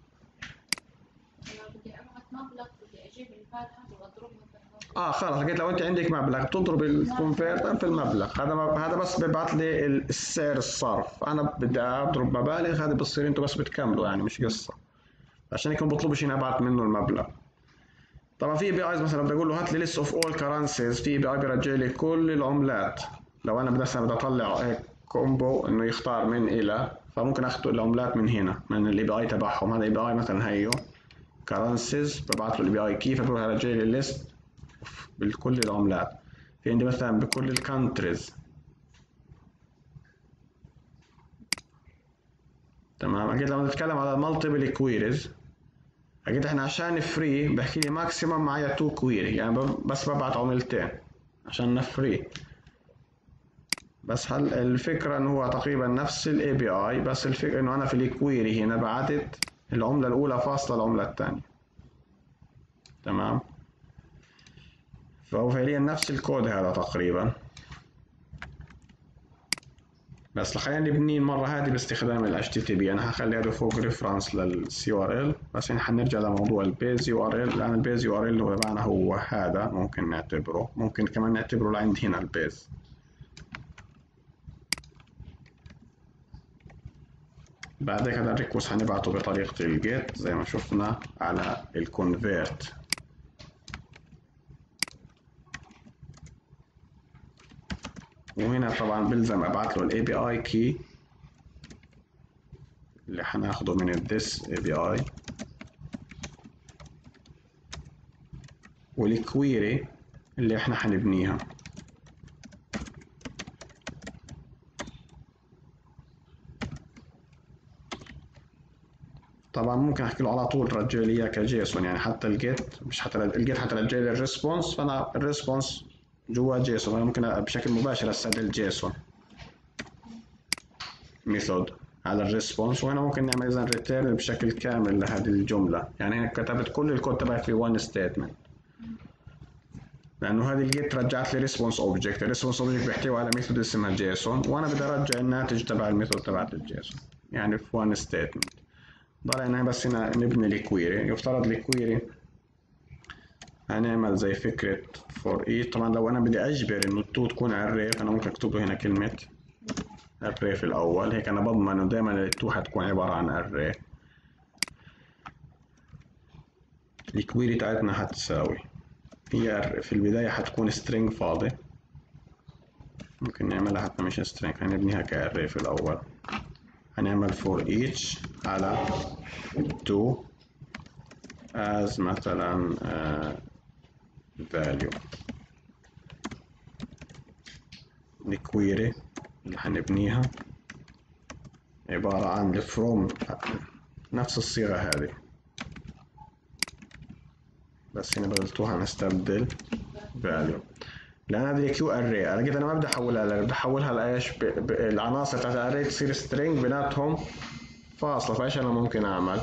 Speaker 2: لو بدي ابعت مبلغ بدي اجيب الفال هذا واضربه بالمبلغ.
Speaker 1: خلص لقيت لو انت عندك مبلغ تضرب الكونفرتر في المبلغ هذا بس ببعث لي السعر الصرف، انا بدي اضرب مبالغ هذا بتصير انتوا بس بتكملوا يعني مش قصه، عشان هيك ما بطلبش اني ابعث منه المبلغ. طبعا في بي ايز مثلا بدي اقول له هات لي ليست اوف اول كرنسيز، في بي اي بيرجع لي كل العملات. لو انا مثلا بدي اطلع هيك كومبو انه يختار من الى، فممكن اخذ العملات من هنا من الاي بي اي تبعهم. هذا الاي بي اي مثلا هيو كرنسيز، ببعث له الاي بي اي كيف بروح يرجع لي الليست بكل العملات. في عندي مثلا بكل الكانتريز. تمام. اكيد لما نتكلم على المالتيبل كويريز اكيد احنا عشان فري بحكي لي ماكسيمم معايا 2 كويري، يعني بس ببعت عملتين عشان فري. بس هل الفكرة انه هو تقريبا نفس الاي بي اي، بس الفكرة انه انا في الكويري هنا بعتت العملة الاولى فاصلة العملة الثانية. تمام. فهو فعليا نفس الكود هذا تقريبا، بس خلينا نبني المرة هذه باستخدام ال HTTP. أنا هخلي هذا فوق ريفرنس لل CURL، بس يعني حنرجع لموضوع البيز URL، لأن البيز URL اللي هو تبعنا هو هذا، ممكن نعتبره، ممكن كمان نعتبره لعند هنا البيز. بعد هيك هذا الريكوست هنبعته بطريقة الجيت زي ما شفنا على الكونفيرت. وهنا طبعا بلزم ابعت له الاي بي اي كي اللي هناخده من الديس اي بي اي، والكويري اللي احنا هنبنيها. طبعا ممكن احكي له على طول رجع لي اياه كجيسون، يعني حتى الجيت مش الجيت حترجع لي الريسبونس، فانا الريسبونس جوا جيسون، انا ممكن بشكل مباشر استدعي جيسون ميثود على الريسبونس. وهنا ممكن نعمل اذا ريتيرن بشكل كامل لهذه الجمله، يعني هنا كتبت كل الكود تبعي في وان ستيتمنت، لانه هذه الجيت رجعت لي ريسبونس اوبجكت. الريسبونس اوبجكت بيحتوي على ميثود اسمها جيسون، وانا بدي ارجع الناتج تبع الميثود تبعت الجيسون، يعني في وان ستيتمنت. ضلينا بس هنا نبني الكويري. يفترض الكويري هنعمل زي فكرة for each. طبعا لو انا بدي اجبر انه التو تكون array، فانا ممكن اكتب له هنا كلمة array في الاول، هيك انا بضمن انه دائما التو حتكون عبارة عن array. الكويري تاعتنا حتساوي، هي في البداية حتكون string فاضي، ممكن نعملها حتى مش string، هنبنيها كarray في الاول. هنعمل for each على 2 as مثلا value. الكويري اللي هنبنيها عبارة عن from نفس الصيغة هذه، بس هنا بدلتوها نستبدل value، لأن هذه الكيو array. أنا لقيت أنا ما بدي أحولها بدي أحولها لإيش؟ العناصر تاعت الأري تصير string بيناتهم فاصلة. فإيش أنا ممكن أعمل؟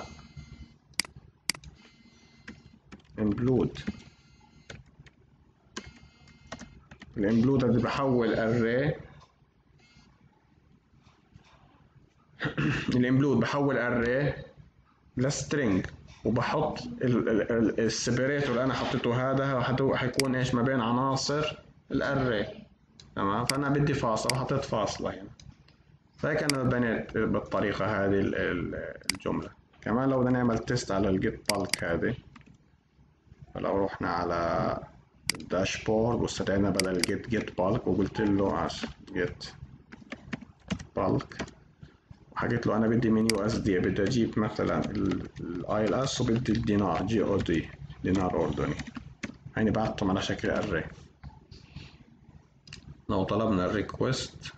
Speaker 1: include. الانكلود اللي بحول array الانكلود بحول array لسترينج، وبحط السيبريتور اللي انا حطيته هذا حيكون ايش ما بين عناصر الاري. تمام. فانا بدي فاصله وحطيت فاصله هنا، فهيك انا بنيت بالطريقه هذه الجمله. كمان لو بدنا نعمل تيست على الجيت بالك هذه، فلو رحنا على الداشبورد واستدعينا بدل جيت بالك وقلت له جيت بالك، وحكيت له انا بدي من يو اس دي، بدي اجيب مثلا الاي ال اس وبدي الدينار جي او دي، دينار اردني، هيني بعتهم على شكل اري. لو طلبنا الريكوست،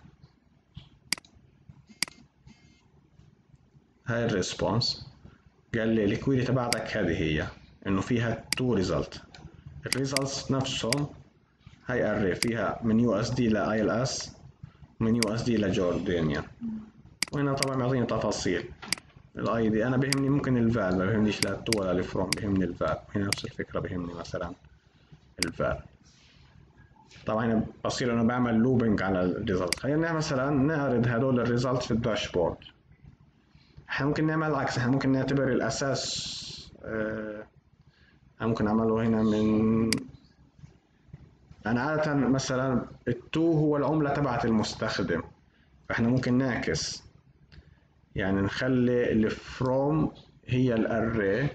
Speaker 1: هاي الريسبونس قال لي الكويري تبعتك هذه هي انه فيها تو ريزلت. الريزلتس نفسهم هاي اري فيها من يو اس دي لاي ال اس، من يو اس دي لجوردانيا. وهنا طبعا معطيني تفاصيل الاي دي انا بيهمني ممكن الفال، ما بيهمنيش لا التو ولا الفروم، بيهمني الفال. هنا نفس الفكره بيهمني مثلا الفال. طبعا هنا بصير انه بعمل لوبينج على الريزلت. خلينا مثلا نعرض هدول الريزلت في الداشبورد. احنا ممكن نعمل العكس، احنا ممكن نعتبر الاساس ممكن اعمله هنا من، انا عادة مثلا التو هو العملة تبعت المستخدم، فاحنا ممكن نعكس، يعني نخلي الفروم هي الاري،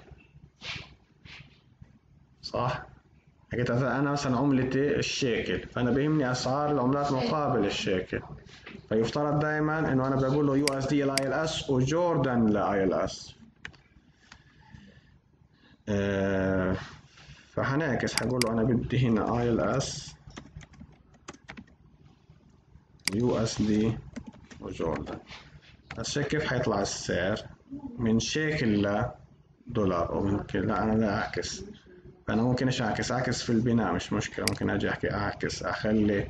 Speaker 1: صح؟ حكيت انا مثلا عملتي الشيكل، فانا بيهمني اسعار العملات مقابل الشيكل، فيفترض دائما انه انا بقول له يو اس دي لاي ال اس وجوردن لاي ال اس. فهنعكس، هقول له انا بدي هنا اي ال اس يو اس دي وجوردن. بس كيف حيطلع السعر من شيكل لدولار، وممكن لا انا لا اعكس، فانا ممكن ايش اعكس في البناء مش مشكله، ممكن اجي احكي اعكس، اخلي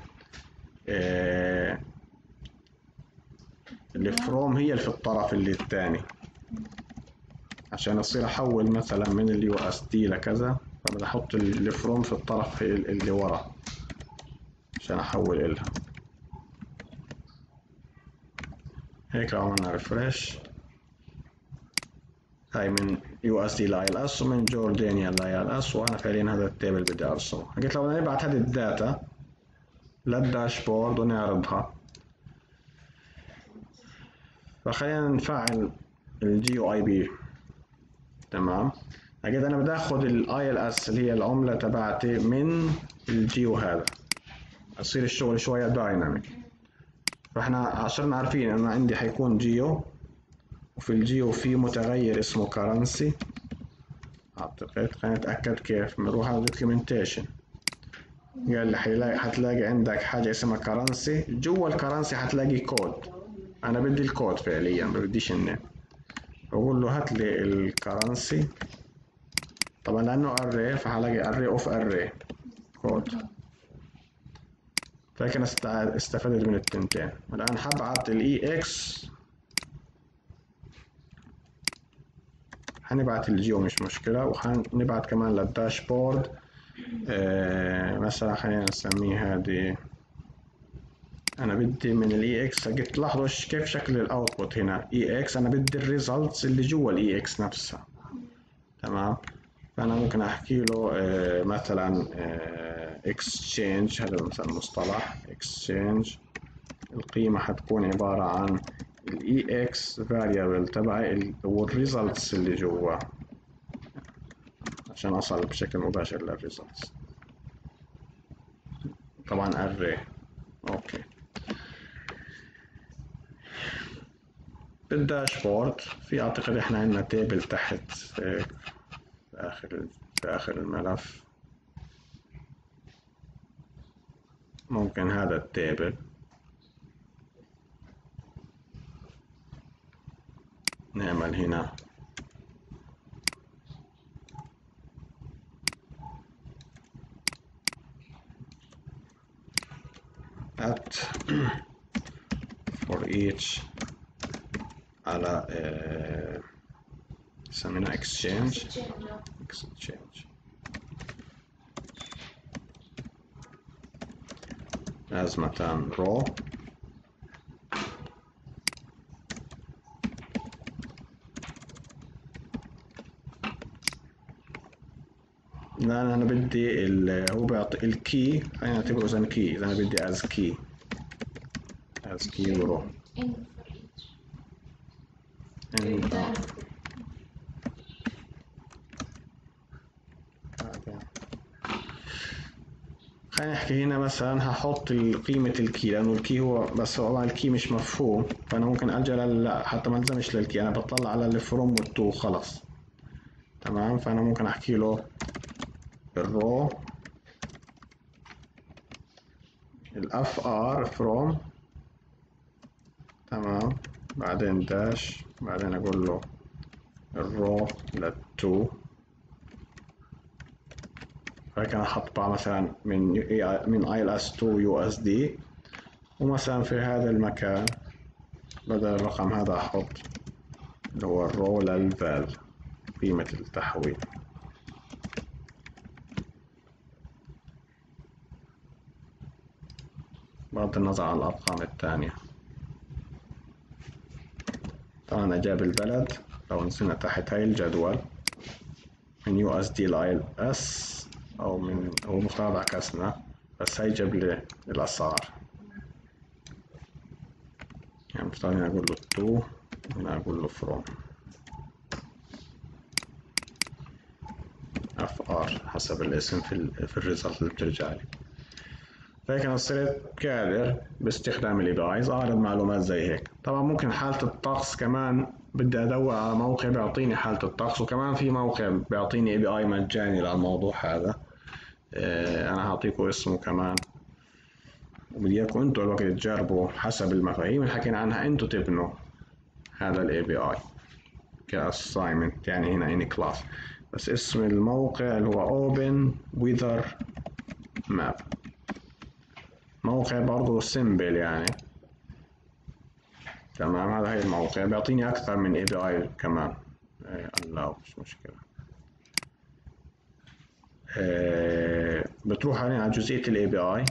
Speaker 1: الفروم هي اللي في الطرف اللي الثاني، عشان اصير احول مثلا من اليو اس دي لكذا، فبدي احط الفروم في الطرف اللي ورا عشان احول إلها. هيك لو عملنا ريفرش، هاي من يو اس دي لاي ال اس ومن جوردانيا لاي ال اس، وانا فعليا هذا التيبل بدي ارسمه. قلت لو بدنا نبعت هذه الداتا للداشبورد ونعرضها، فخلينا نفعل الجي او اي بي. تمام، لقيت انا بدي اخذ الاي ال اس اللي هي العمله تبعتي من الجيو هذا، يصير الشغل شويه دايناميك. فاحنا صرنا عارفين انه عندي حيكون جيو، وفي الجيو في متغير اسمه كرنسي اعتقد. خلينا نتاكد كيف، بنروح على الدوكيومنتيشن، قال لي حتلاقي عندك حاجه اسمها كرنسي، جوا الكرنسي حتلاقي كود. انا بدي الكود فعليا، ما بديش النيم. بقول له هات لي الكرنسي، طبعا لانه اري فحلاقي اري اوف اري كود، فكان استفدت من التنتين. الان حبعت الاي اكس، حنبعت الجيو مش مشكله، وحنبعت كمان للداشبورد. مثلا خلينا نسميه هذه، انا بدي من الاي اكس، قلت لاحظوا كيف شكل الاوتبوت هنا اي اكس، انا بدي الريزلتس اللي جوا الاي اكس نفسها. تمام، فانا ممكن احكي له مثلا اكسشينج، هذا مثلا مصطلح اكسشينج، القيمه حتكون عباره عن الاي اكس فاريبل تبعي والريزلتس اللي جوا، عشان اصل بشكل مباشر للريزلتس. طبعا array. اوكي، بالداشبورد في اعتقد احنا عندنا تيبل تحت في اخر الملف، ممكن هذا التيبل نعمل هنا at for each على سمينا exchange لازمة row، لأن أنا بدي هو بيعطي الكي، خلينا نعتبره إذا كي، إذا أنا بدي as key row خلينا نحكي هنا مثلا هحط قيمة الكي، لأنه الكي هو بس طبعا الكي مش مفهوم، فأنا ممكن ألجأ حتى ما الزمش للكي، أنا بطلع على الفروم والتو خلص. تمام، فأنا ممكن أحكي له الرو الاف ار فروم، تمام، بعدين داش، بعدين أقول له الرو للتو، فكان أحطها مثلا من اي ال اس تو يو اس دي، ومثلا في هذا المكان بدل الرقم هذا أحط اللي هو الرولال قيمة التحويل. بغض النظر عن الأرقام الثانية. طبعا أجاب البلد لو نزلنا تحت هاي الجدول من USD ل ILS أو من هو مفترض عكسنا، بس هاي جاب لي الأسعار. يعني مفترض هنا أقول له to وهنا أقول له from FR حسب الاسم في الريزلت اللي بترجع لي. فهيك أنا صرت قادر باستخدام ال APIs أعرض معلومات زي هيك. طبعا ممكن حالة الطقس كمان بدي أدور على موقع بيعطيني حالة الطقس، وكمان في موقع بيعطيني API مجاني للموضوع هذا. أنا هعطيكم اسمه كمان، وبدي إياكم أنتوا الوقت تجربوا حسب المفاهيم اللي حكينا عنها، أنتوا تبنوا هذا ال API كأسايمنت يعني هنا in class. بس اسم الموقع اللي هو Open Weather Map. موقع برضه سيمبل يعني. تمام، هذا هي الموقع بيعطيني أكثر من اي بي اي كمان. الله مش مشكلة. بتروح على جزئية الاي بي اي.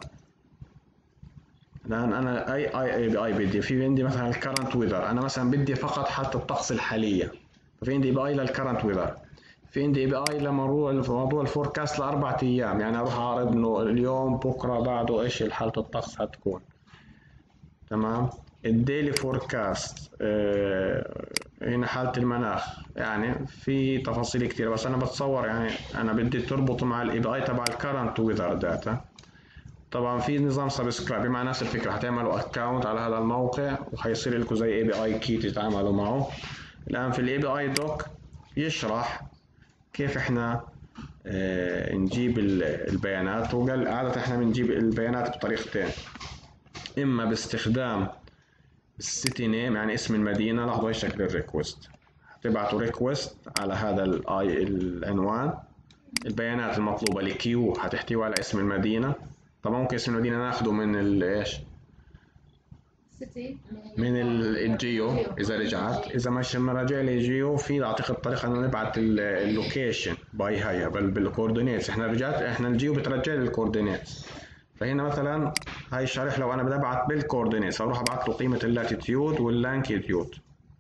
Speaker 1: الآن أنا أي بي اي بدي، في عندي مثلا الكرنت ويذر، أنا مثلا بدي فقط حالة الطقس الحالية، ففي عندي اي بي اي للكرنت ويذر. في عندي اي بي اي لموضوع الفوركاست ل4 أيام، يعني أروح أعرض إنه اليوم بكرة بعده إيش حالة الطقس هتكون. تمام. الديلي فوركاست هنا حالة المناخ، يعني في تفاصيل كتير، بس أنا بتصور يعني أنا بدي تربط مع الاي بي اي تبع الكرنت ويذر داتا. طبعا في نظام سبسكرايب، بمعنى نفس الفكرة، هتعملوا اكونت على هذا الموقع وحيصير لكم زي اي بي اي كي تتعاملوا معه. الآن في الاي بي اي دوك يشرح كيف احنا نجيب البيانات، وقال عادة احنا بنجيب البيانات بطريقتين، اما باستخدام السيتي نيم يعني اسم المدينة. لاحظوا ايش شكل الريكوست، هتبعتوا ريكوست على هذا العنوان، البيانات المطلوبة الكيو هتحتوي على اسم المدينة. طبعا ممكن اسم المدينة ناخده من ايش؟ من الجيو اذا رجعت، اذا مش راجع لي جيو في اعتقد طريقة انه نبعت اللوكيشن باي هاي بالكوردينيتس. احنا الجيو بترجع لي الكوردينيتس. فهنا مثلا هاي الشريحة لو انا بدي ابعت بالكوردينيتس اروح ابعت له قيمة اللاتيتيود واللانكيتيود.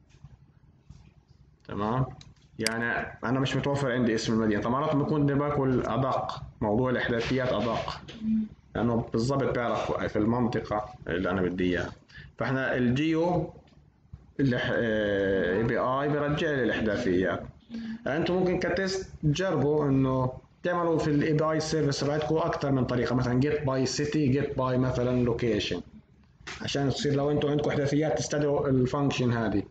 Speaker 1: تمام. يعني انا مش متوفر عندي اسم المدينة، طبعا مرات بكون بدي باكل ادق، موضوع الاحداثيات ادق لانه بالضبط بيعرف في المنطقة اللي انا بدي اياها. فاحنا الجيو اي بي اي بيرجع لي الاحداثيات. انتم ممكن كتست تجربوا انه تعملوا في الاي بي اي سيرفيس تبعتكم اكثر من طريقه، مثلا جيت باي سيتي، جيت باي مثلا لوكيشن، عشان تصير لو انتم عندكم احداثيات تستدعوا الفانكشن هذه.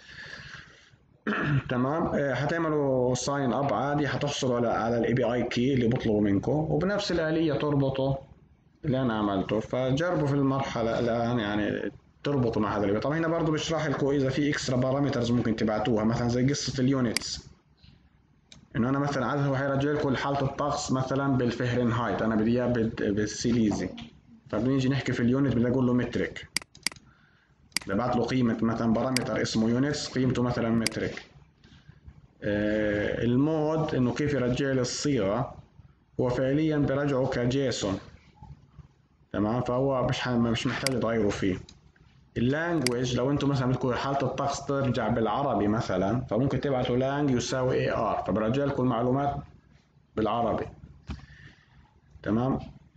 Speaker 1: تمام. هتعملوا ساين اب عادي، هتحصلوا على الاي بي اي كي اللي بطلبوا منكم، وبنفس الاليه تربطوا اللي انا عملته. فجربوا في المرحله الان يعني تربطوا مع هذا. طبعا هنا برضه بشرح لكم اذا في اكسترا بارامترز ممكن تبعتوها، مثلا زي قصه اليونتس، انه انا مثلا عاده هو هيرجع لكم حاله الطقس مثلا بالفهرنهايت، انا بدي اياه بالسيليزي، فبنيجي نحكي في اليونت بدي اقول له مترك، ببعت له قيمه مثلا بارامتر اسمه يونتس قيمته مثلا مترك. المود انه كيف يرجع لي الصيغه، هو فعليا برجعه كجيسون. تمام. فهو مش محتاج تغيروا فيه. اللانجوج لو انتم مثلا بدكم حاله الطقس ترجع بالعربي مثلا، فممكن تبعتوا لانج يساوي اي ار، فبرجع لكم المعلومات بالعربي. تمام.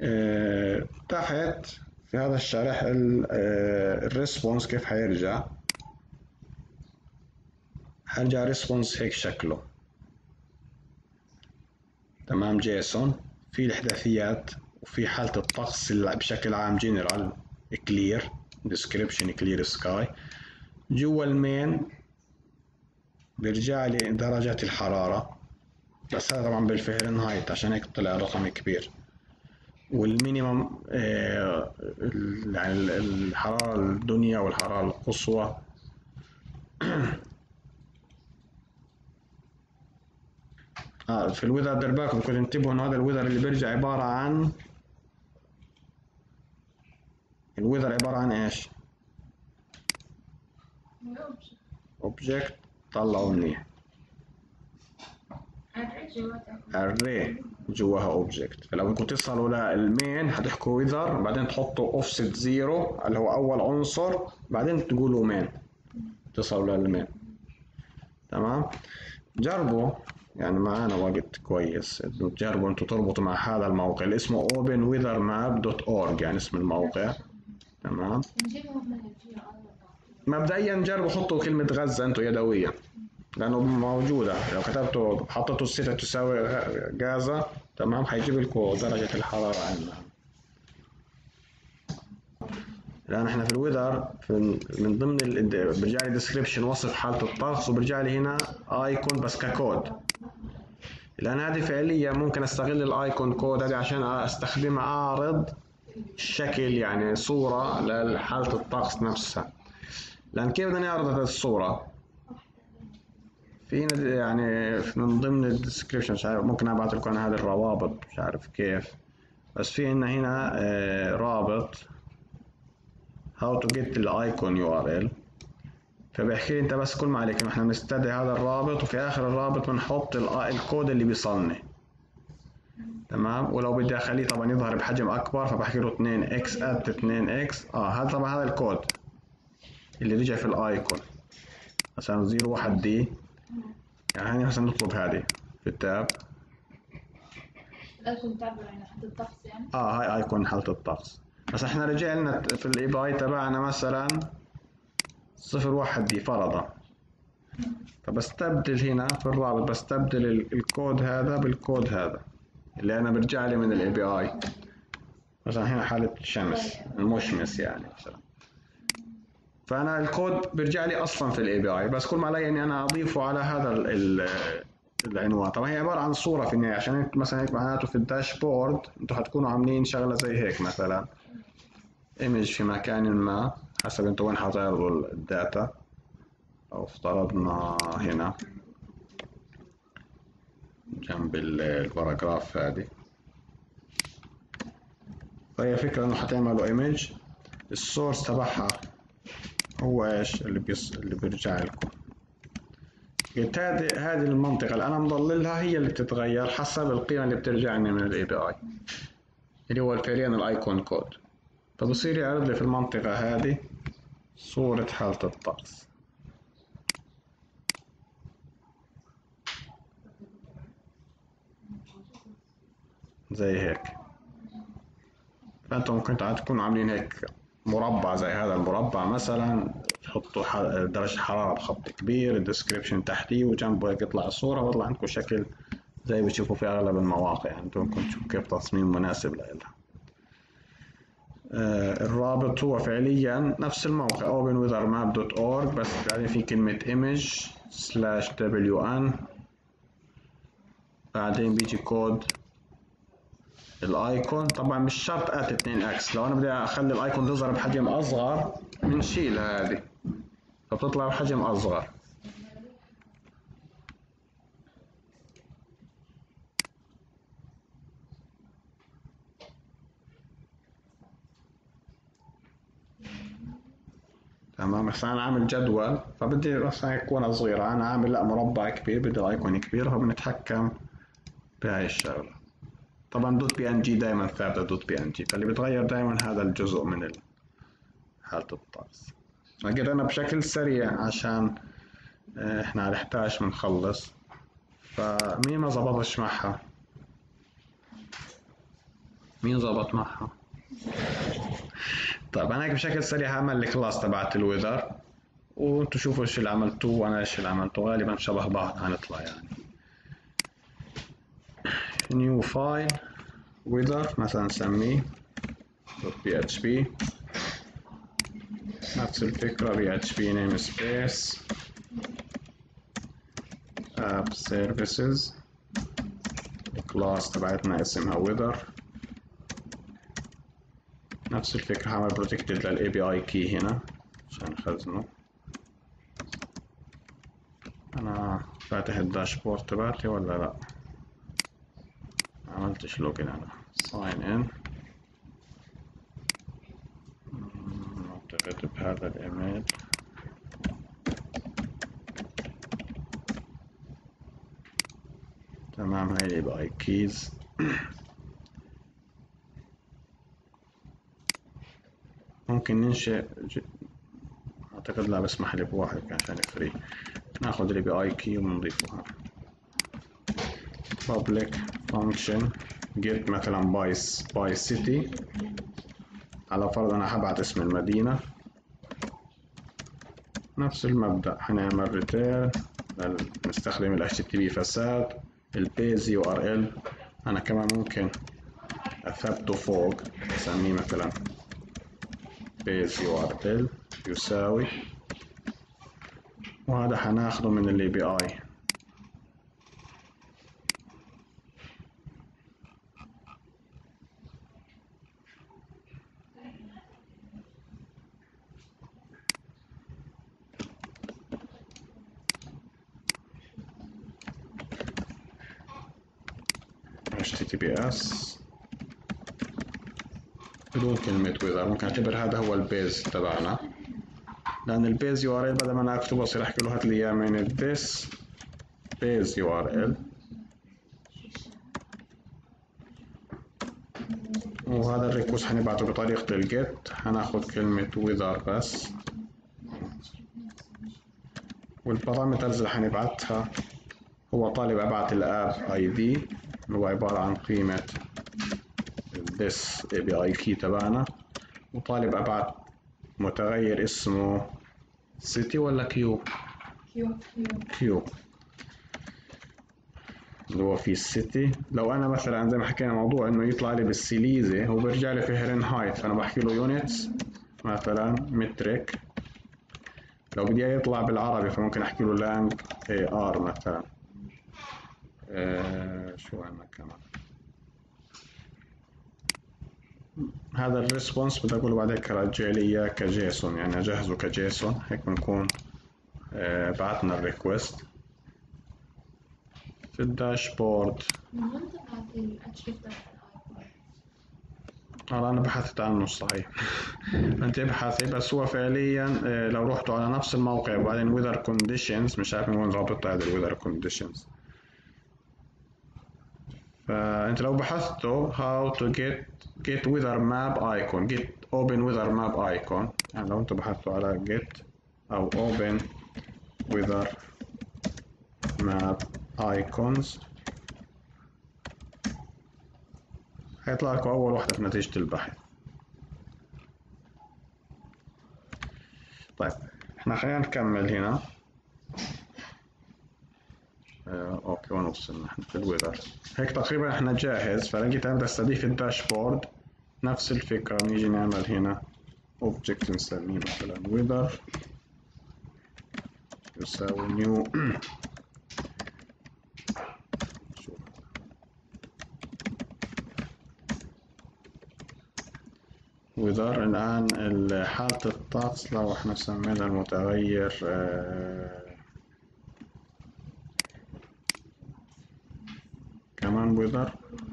Speaker 1: تحت في هذا الشرح الريسبونس كيف حيرجع ريسبونس هيك شكله. تمام. جيسون في الاحداثيات وفي حالة الطقس بشكل عام جنرال كلير ديسكريبشن كلير سكاي. جوا المين بيرجع لي درجات الحرارة، بس هذا طبعا بالفهرنهايت عشان هيك طلع رقم كبير. والمينيمم يعني الحرارة الدنيا والحرارة القصوى. في الويذر دير بالكم كنتوا انتبهوا انه هذا الويذر اللي بيرجع عبارة عن ايش؟ اوبجكت طلعوا منيح. array جواها اوبجكت، فلو بدكم تصلوا للمين هتحكوا wither بعدين تحطوا offset 0 اللي هو اول عنصر بعدين تقولوا مين تصلوا للمين. تمام. جربوا يعني معانا وقت كويس انه تجربوا انتوا تربطوا مع هذا الموقع اللي اسمه openwithermap.org يعني اسم الموقع. تمام. مبدئيا جربوا حطوا كلمة غزة انتوا يدويا لانه موجودة، لو كتبتوا حطيتوا السيرة تساوي غازة تمام هيجيب لكم درجة الحرارة عندنا. لان احنا في الويذر من ضمن برجع لي ديسكريبشن وصف حالة الطقس وبرجع لي هنا ايكون بس ككود، لان هذه فعليا ممكن استغل الايكون كود هذه عشان استخدمها اعرض شكل يعني صورة لحالة الطقس نفسها. لان كيف بدنا نعرض هذه الصورة؟ في يعني من ضمن الديسكريبشن مش عارف ممكن ابعث لكم هذه الروابط مش عارف كيف، بس في عندنا هنا رابط how to get الايكون URL، فبيحكي لي انت بس كل ما عليك انه احنا بنستدعي هذا الرابط وفي اخر الرابط بنحط الكود اللي بيصلني. تمام. ولو بدي اخليه طبعا يظهر بحجم اكبر فبحكي له 2x at 2x هذا طبعا هذا الكود اللي رجع في الايكون مثلا 01 دي يعني هني مثلا نطلب هذه في التاب
Speaker 2: الايكون تابع يعني حالة الطقس يعني
Speaker 1: هاي ايكون حالة الطقس. بس احنا رجعنا في الاي بي اي تبعنا مثلا 01 دي فرضا، فبستبدل هنا في الرابط بستبدل الكود هذا بالكود هذا اللي انا برجع لي من الاي بي اي. مثلا هنا حالة شمس المشمس يعني مثلا، فانا الكود بيرجع لي اصلا في الاي بي اي بس كل ما علي اني انا اضيفه على هذا العنوان. طبعا هي عباره عن صوره في النهايه عشان مثلا هيك معناته في الداشبورد انتم حتكونوا عاملين شغله زي هيك مثلا ايمج في مكان ما حسب انتم وين حتعرضوا الداتا، او افترضنا هنا جنب الباراجراف هذه. فهي فكره انه حتعملوا ايمج السورس تبعها هو ايش اللي بيرجع لكم. قلت هذه المنطقة اللي أنا مضللها هي اللي بتتغير حسب القيمة اللي بترجعني من الاي بي اي اللي هو فعليا الايكون كود، فبصير يعرض لي في المنطقة هذه صورة حالة الطقس زي هيك. فأنتم ممكن تكونوا عاملين هيك مربع زي هذا المربع مثلا تحطوا درجة حرارة بخط كبير الديسكريبشن تحتيه وجنبه هيك يطلع الصورة ويطلع عندكم شكل زي بتشوفوا في أغلب المواقع يعني انتم ممكن تشوفوا كيف تصميم مناسب لها. الرابط هو فعليا نفس الموقع openwithermap.org بس بعدين في كلمة image/wn بعدين بيجي كود الايكون. طبعا مش شرط at 2x، لو انا بدي اخلي الايكون تظهر بحجم اصغر بنشيل هذه فبتطلع بحجم اصغر. تمام. بس انا عامل جدول فبدي مثلا يكون صغيرة، انا عامل لا مربع كبير بدي الايكون كبير فبنتحكم بهاي الشغلة. طبعا دوت بي ان جي دائما ثابتة دوت بي ان جي، فاللي بتغير دائما هذا الجزء من حالة الطقس. لقيت انا بشكل سريع عشان احنا على 11 بنخلص، فمين ما زبطش معها؟ مين زبط معها؟ طيب انا هيك بشكل سريع هعمل الكلاس تبعت الويذر وانتم شوفوا ايش اللي عملتوه وانا ايش اللي عملته، غالبا شبه بعض هنطلع يعني. نيو فايل ويذر مثلا نسميه .php نفس الفكرة php namespace app services الكلاس تبعتنا اسمها weather نفس الفكرة هعمل protected لل API key هنا عشان اخزنه. انا فاتح الداشبورد تبعتي ولا لا؟ عملتش لوجن انا sign in اعتقد بهذا الايميل تمام. هاي الاي بي اي كيز. ممكن ننشئ اعتقد لا بسمح لي بواحد عشان فري. ناخذ الاي بي اي كي ونضيفها public function get مثلا by city. على فرض انا هبعت اسم المدينة، نفس المبدأ هنعمل return. نستخدم ال HTTP فساد البيز URL. انا كمان ممكن اثبته فوق، اسميه مثلا بيز URL يساوي، وهذا هناخده من ال API. HTTPS بدون كلمة whether. ممكن اعتبر هذا هو البيز تبعنا، لأن البيز URL بدل ما أنا أكتبه أصير أحكي له هات لي إياه من this base URL. وهذا الريكوست هنبعته بطريقة الجيت، هناخد كلمة whether بس، والبارامترز اللي هنبعتها هو طالب أبعت الآب ID اللي هو عبارة عن قيمة this API key تبعنا، وطالب أبعت متغير اسمه city ولا Q اللي هو في السيتي. لو انا مثلا زي ما حكينا موضوع انه يطلع لي بالسيليزي، هو بيرجع لي في هايت، فانا بحكي له يونتس مثلا مترك. لو بدي يطلع بالعربي فممكن احكي له لانج AR مثلا. شو عندنا كمان؟ هذا الريسبونس بدي اقول له بعد هيك رجع لي اياه كجيسون، يعني اجهزه كجيسون. هيك بنكون بعتنا الريكوست. في الداشبورد أنا بحثت عنه صحيح. أنت ابحثي، بس هو فعليا لو رحتوا على نفس الموقع وبعدين weather conditions، مش عارف من وين رابطة هذا weather conditions. فأنت لو بحثتوا how to get weather map icon، get open weather map icon، يعني لو أنتوا بحثتوا على get أو open weather map icons هيطلع لكم أول واحدة في نتيجة البحث. طيب احنا خلينا نكمل هنا. اوكي وين وصلنا؟ احنا في الويذر. هيك تقريبا احنا جاهز. فلقيت انا بدي استضيف الداشبورد، نفس الفكرة. نيجي نعمل هنا اوبجكت نسميه مثلا ويذر يساوي نيو ويذر. الآن حالة الطقس لو احنا سمينا المتغير كمان ويذر.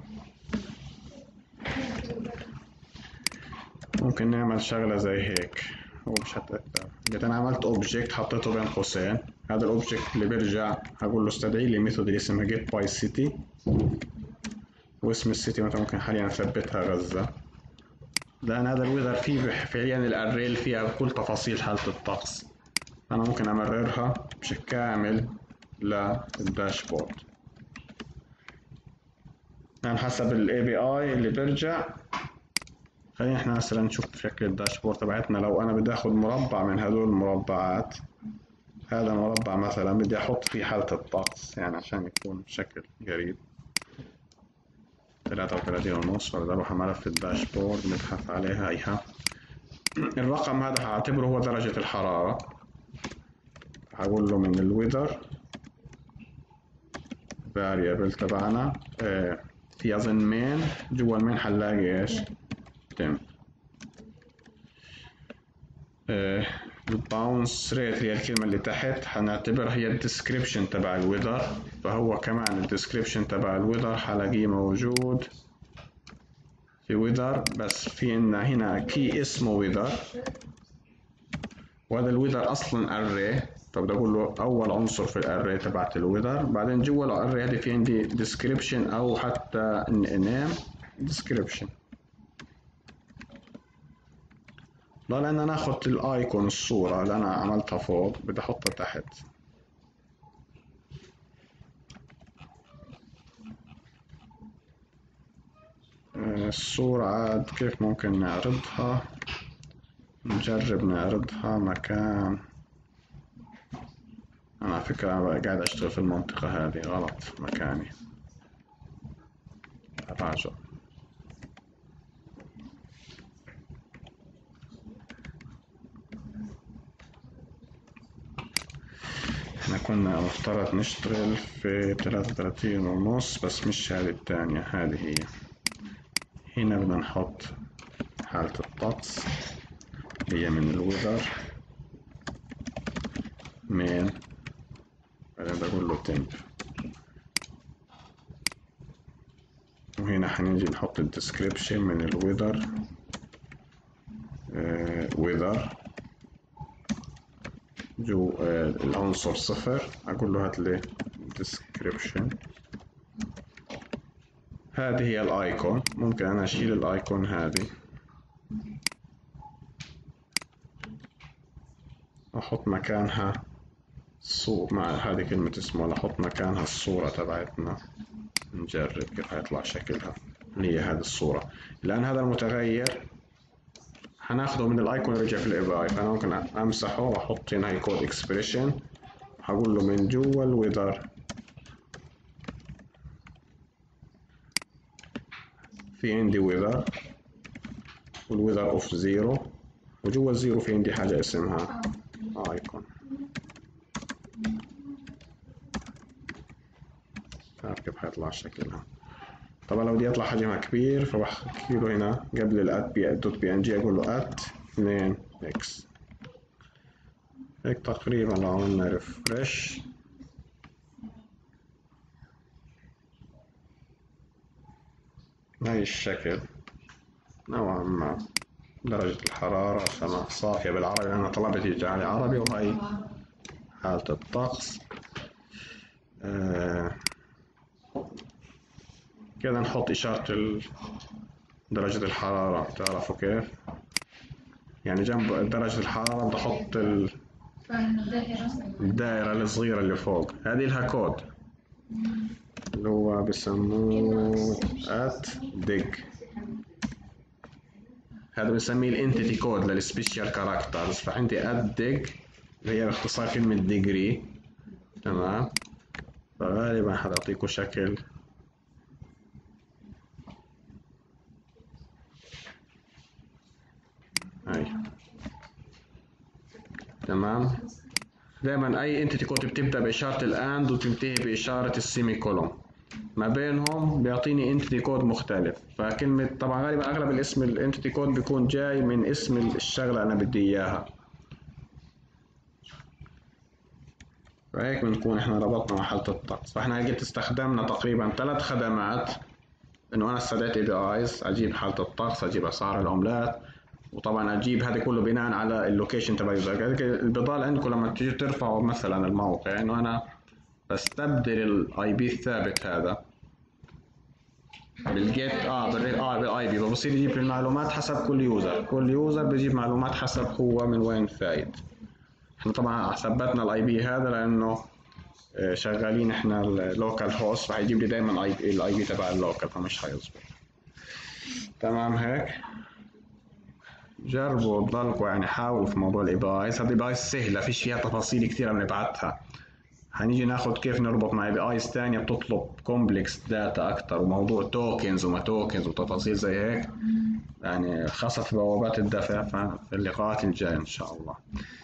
Speaker 1: ممكن نعمل شغلة زي هيك. هو مش هتأثر. إذا أنا عملت أوبجكت حطيته بين قوسين، هذا الأوبجكت اللي بيرجع هقول له استدعي لي ميثود اللي اسمها get by city، واسم السيتي مثلا ممكن حاليا أثبتها غزة، لأن هذا الويذر فيه فعليا الأريل فيها كل تفاصيل حالة الطقس. أنا ممكن أمررها بشكل كامل للداشبورد، يعني حسب ال API اللي بيرجع. خلينا احنا مثلا نشوف شكل الداشبورد تبعتنا. لو انا بدي اخذ مربع من هذول المربعات، هذا مربع مثلا بدي احط فيه حالة الطقس يعني عشان يكون بشكل قريب 33.5. فبدي اروح على ملف الداشبورد نبحث عليها ايها. الرقم هذا هعتبره هو درجة الحرارة. هقول له من الويذر variable تبعنا في اظن مين، جوا المين حنلاقي ايش تم. الباونس ريت هي الكلمة اللي تحت، هنعتبرها هي الديسكريبشن تبع الويذر. فهو كمان الديسكريبشن تبع الويذر حلاقيه موجود في ويذر، بس في عنا هنا كي اسمه ويذر، وهذا الويذر اصلا اري، فبدي اقول له اول عنصر في الاري تبعت الويذر، بعدين جوا الاري هذه في عندي ديسكريبشن او حتى نيم ديسكريبشن. لا لان ناخذ الايكون الصورة اللي انا عملتها فوق بدي احطها تحت. الصورة عاد كيف ممكن نعرضها؟ نجرب نعرضها مكان. أنا على فكرة قاعد أشتغل في المنطقة هذه غلط مكاني، راجع. احنا كنا مفترض نشتغل في 33.5 بس مش هذه الثانية، هذه هي. هنا بدنا نحط حالة الطقس هي من الويذر من، بعدين بقول له تمب، وهنا حنيجي نحط الديسكريبشن من الويذر ويذر جو العنصر 0، اقول له هات لي description. هذه هي الايكون، ممكن انا اشيل الايكون هذه احط مكانها صورة، مع هذه كلمة اسمه، احط مكانها الصورة تبعتنا. نجرب كيف هيطلع شكلها اللي هي هذه الصورة، لان هذا المتغير هناخده من الايكون اللي رجع في الاي بي اي، فانا ممكن امسحه واحط هنا كود اكسبريشن، هقول له من جوا الويذر في عندي ويذر والويذر اوف 0، وجوا الزيرو في عندي حاجة اسمها ايكون. تعرف كيف حيطلع شكلها. طبعا لو بدي يطلع حجمها كبير فبحكي له هنا قبل الات بي دوت بي ان جي اقول له ات 2 اكس. هيك تقريبا لو عملنا ريفرش هاي الشكل نوعا ما. درجة الحرارة سماء صافية بالعربي، أنا طلبت يجعلي عربي، وهي حالة الطقس. كده نحط إشارة درجة الحرارة، تعرفوا كيف؟ يعني جنب درجة الحرارة بدي أحط الدائرة الصغيرة اللي فوق، هذه لها كود اللي هو بسموه @dig. هذا بنسميه الانتيتي كود للسبيشال كاركترز، فعندي @dig اللي هي باختصار كلمة ديجري. تمام، فغالبا حتعطيكم شكل هاي. تمام، دائما اي انتيتي كود بتبدا باشاره الاند وتنتهي باشاره السيمي كولوم، ما بينهم بيعطيني انتيتي كود مختلف. فكلمه طبعا غالبا اغلب الاسم الانتيتي كود بيكون جاي من اسم الشغله انا بدي اياها. فهيك بنكون احنا ربطنا مع حالة الطقس. فاحنا قلت استخدمنا تقريبا 3 خدمات، انه انا استدعيت اي بي ايز اجيب حالة الطقس، اجيب اسعار العملات، وطبعا اجيب هذا كله بناء على اللوكيشن تبع اليوزر. البضال عندكم لما تيجي ترفعوا مثلا الموقع، انه انا بستبدل الاي بي الثابت هذا بالجيت بالاي بي، بصير يجيب المعلومات حسب كل يوزر، كل يوزر بيجيب معلومات حسب هو من وين فايد. احنا طبعا ثبتنا الاي بي هذا لانه شغالين احنا اللوكال هوست، راح يجيب لي دائما الاي بي تبع اللوكال، فمش هيظبط. تمام هيك. جربوا تضلكوا يعني حاولوا في موضوع الاي بي ايز. هذه الاي سهله، فيش فيها تفاصيل كثيره بنبعتها. هنيجي ناخذ كيف نربط مع اي بي ايز ثانيه بتطلب كومبلكس داتا اكثر، وموضوع توكنز وما توكنز وتفاصيل زي هيك، يعني خاصه في بوابات الدفع. ففي اللقاءات الجايه ان شاء الله.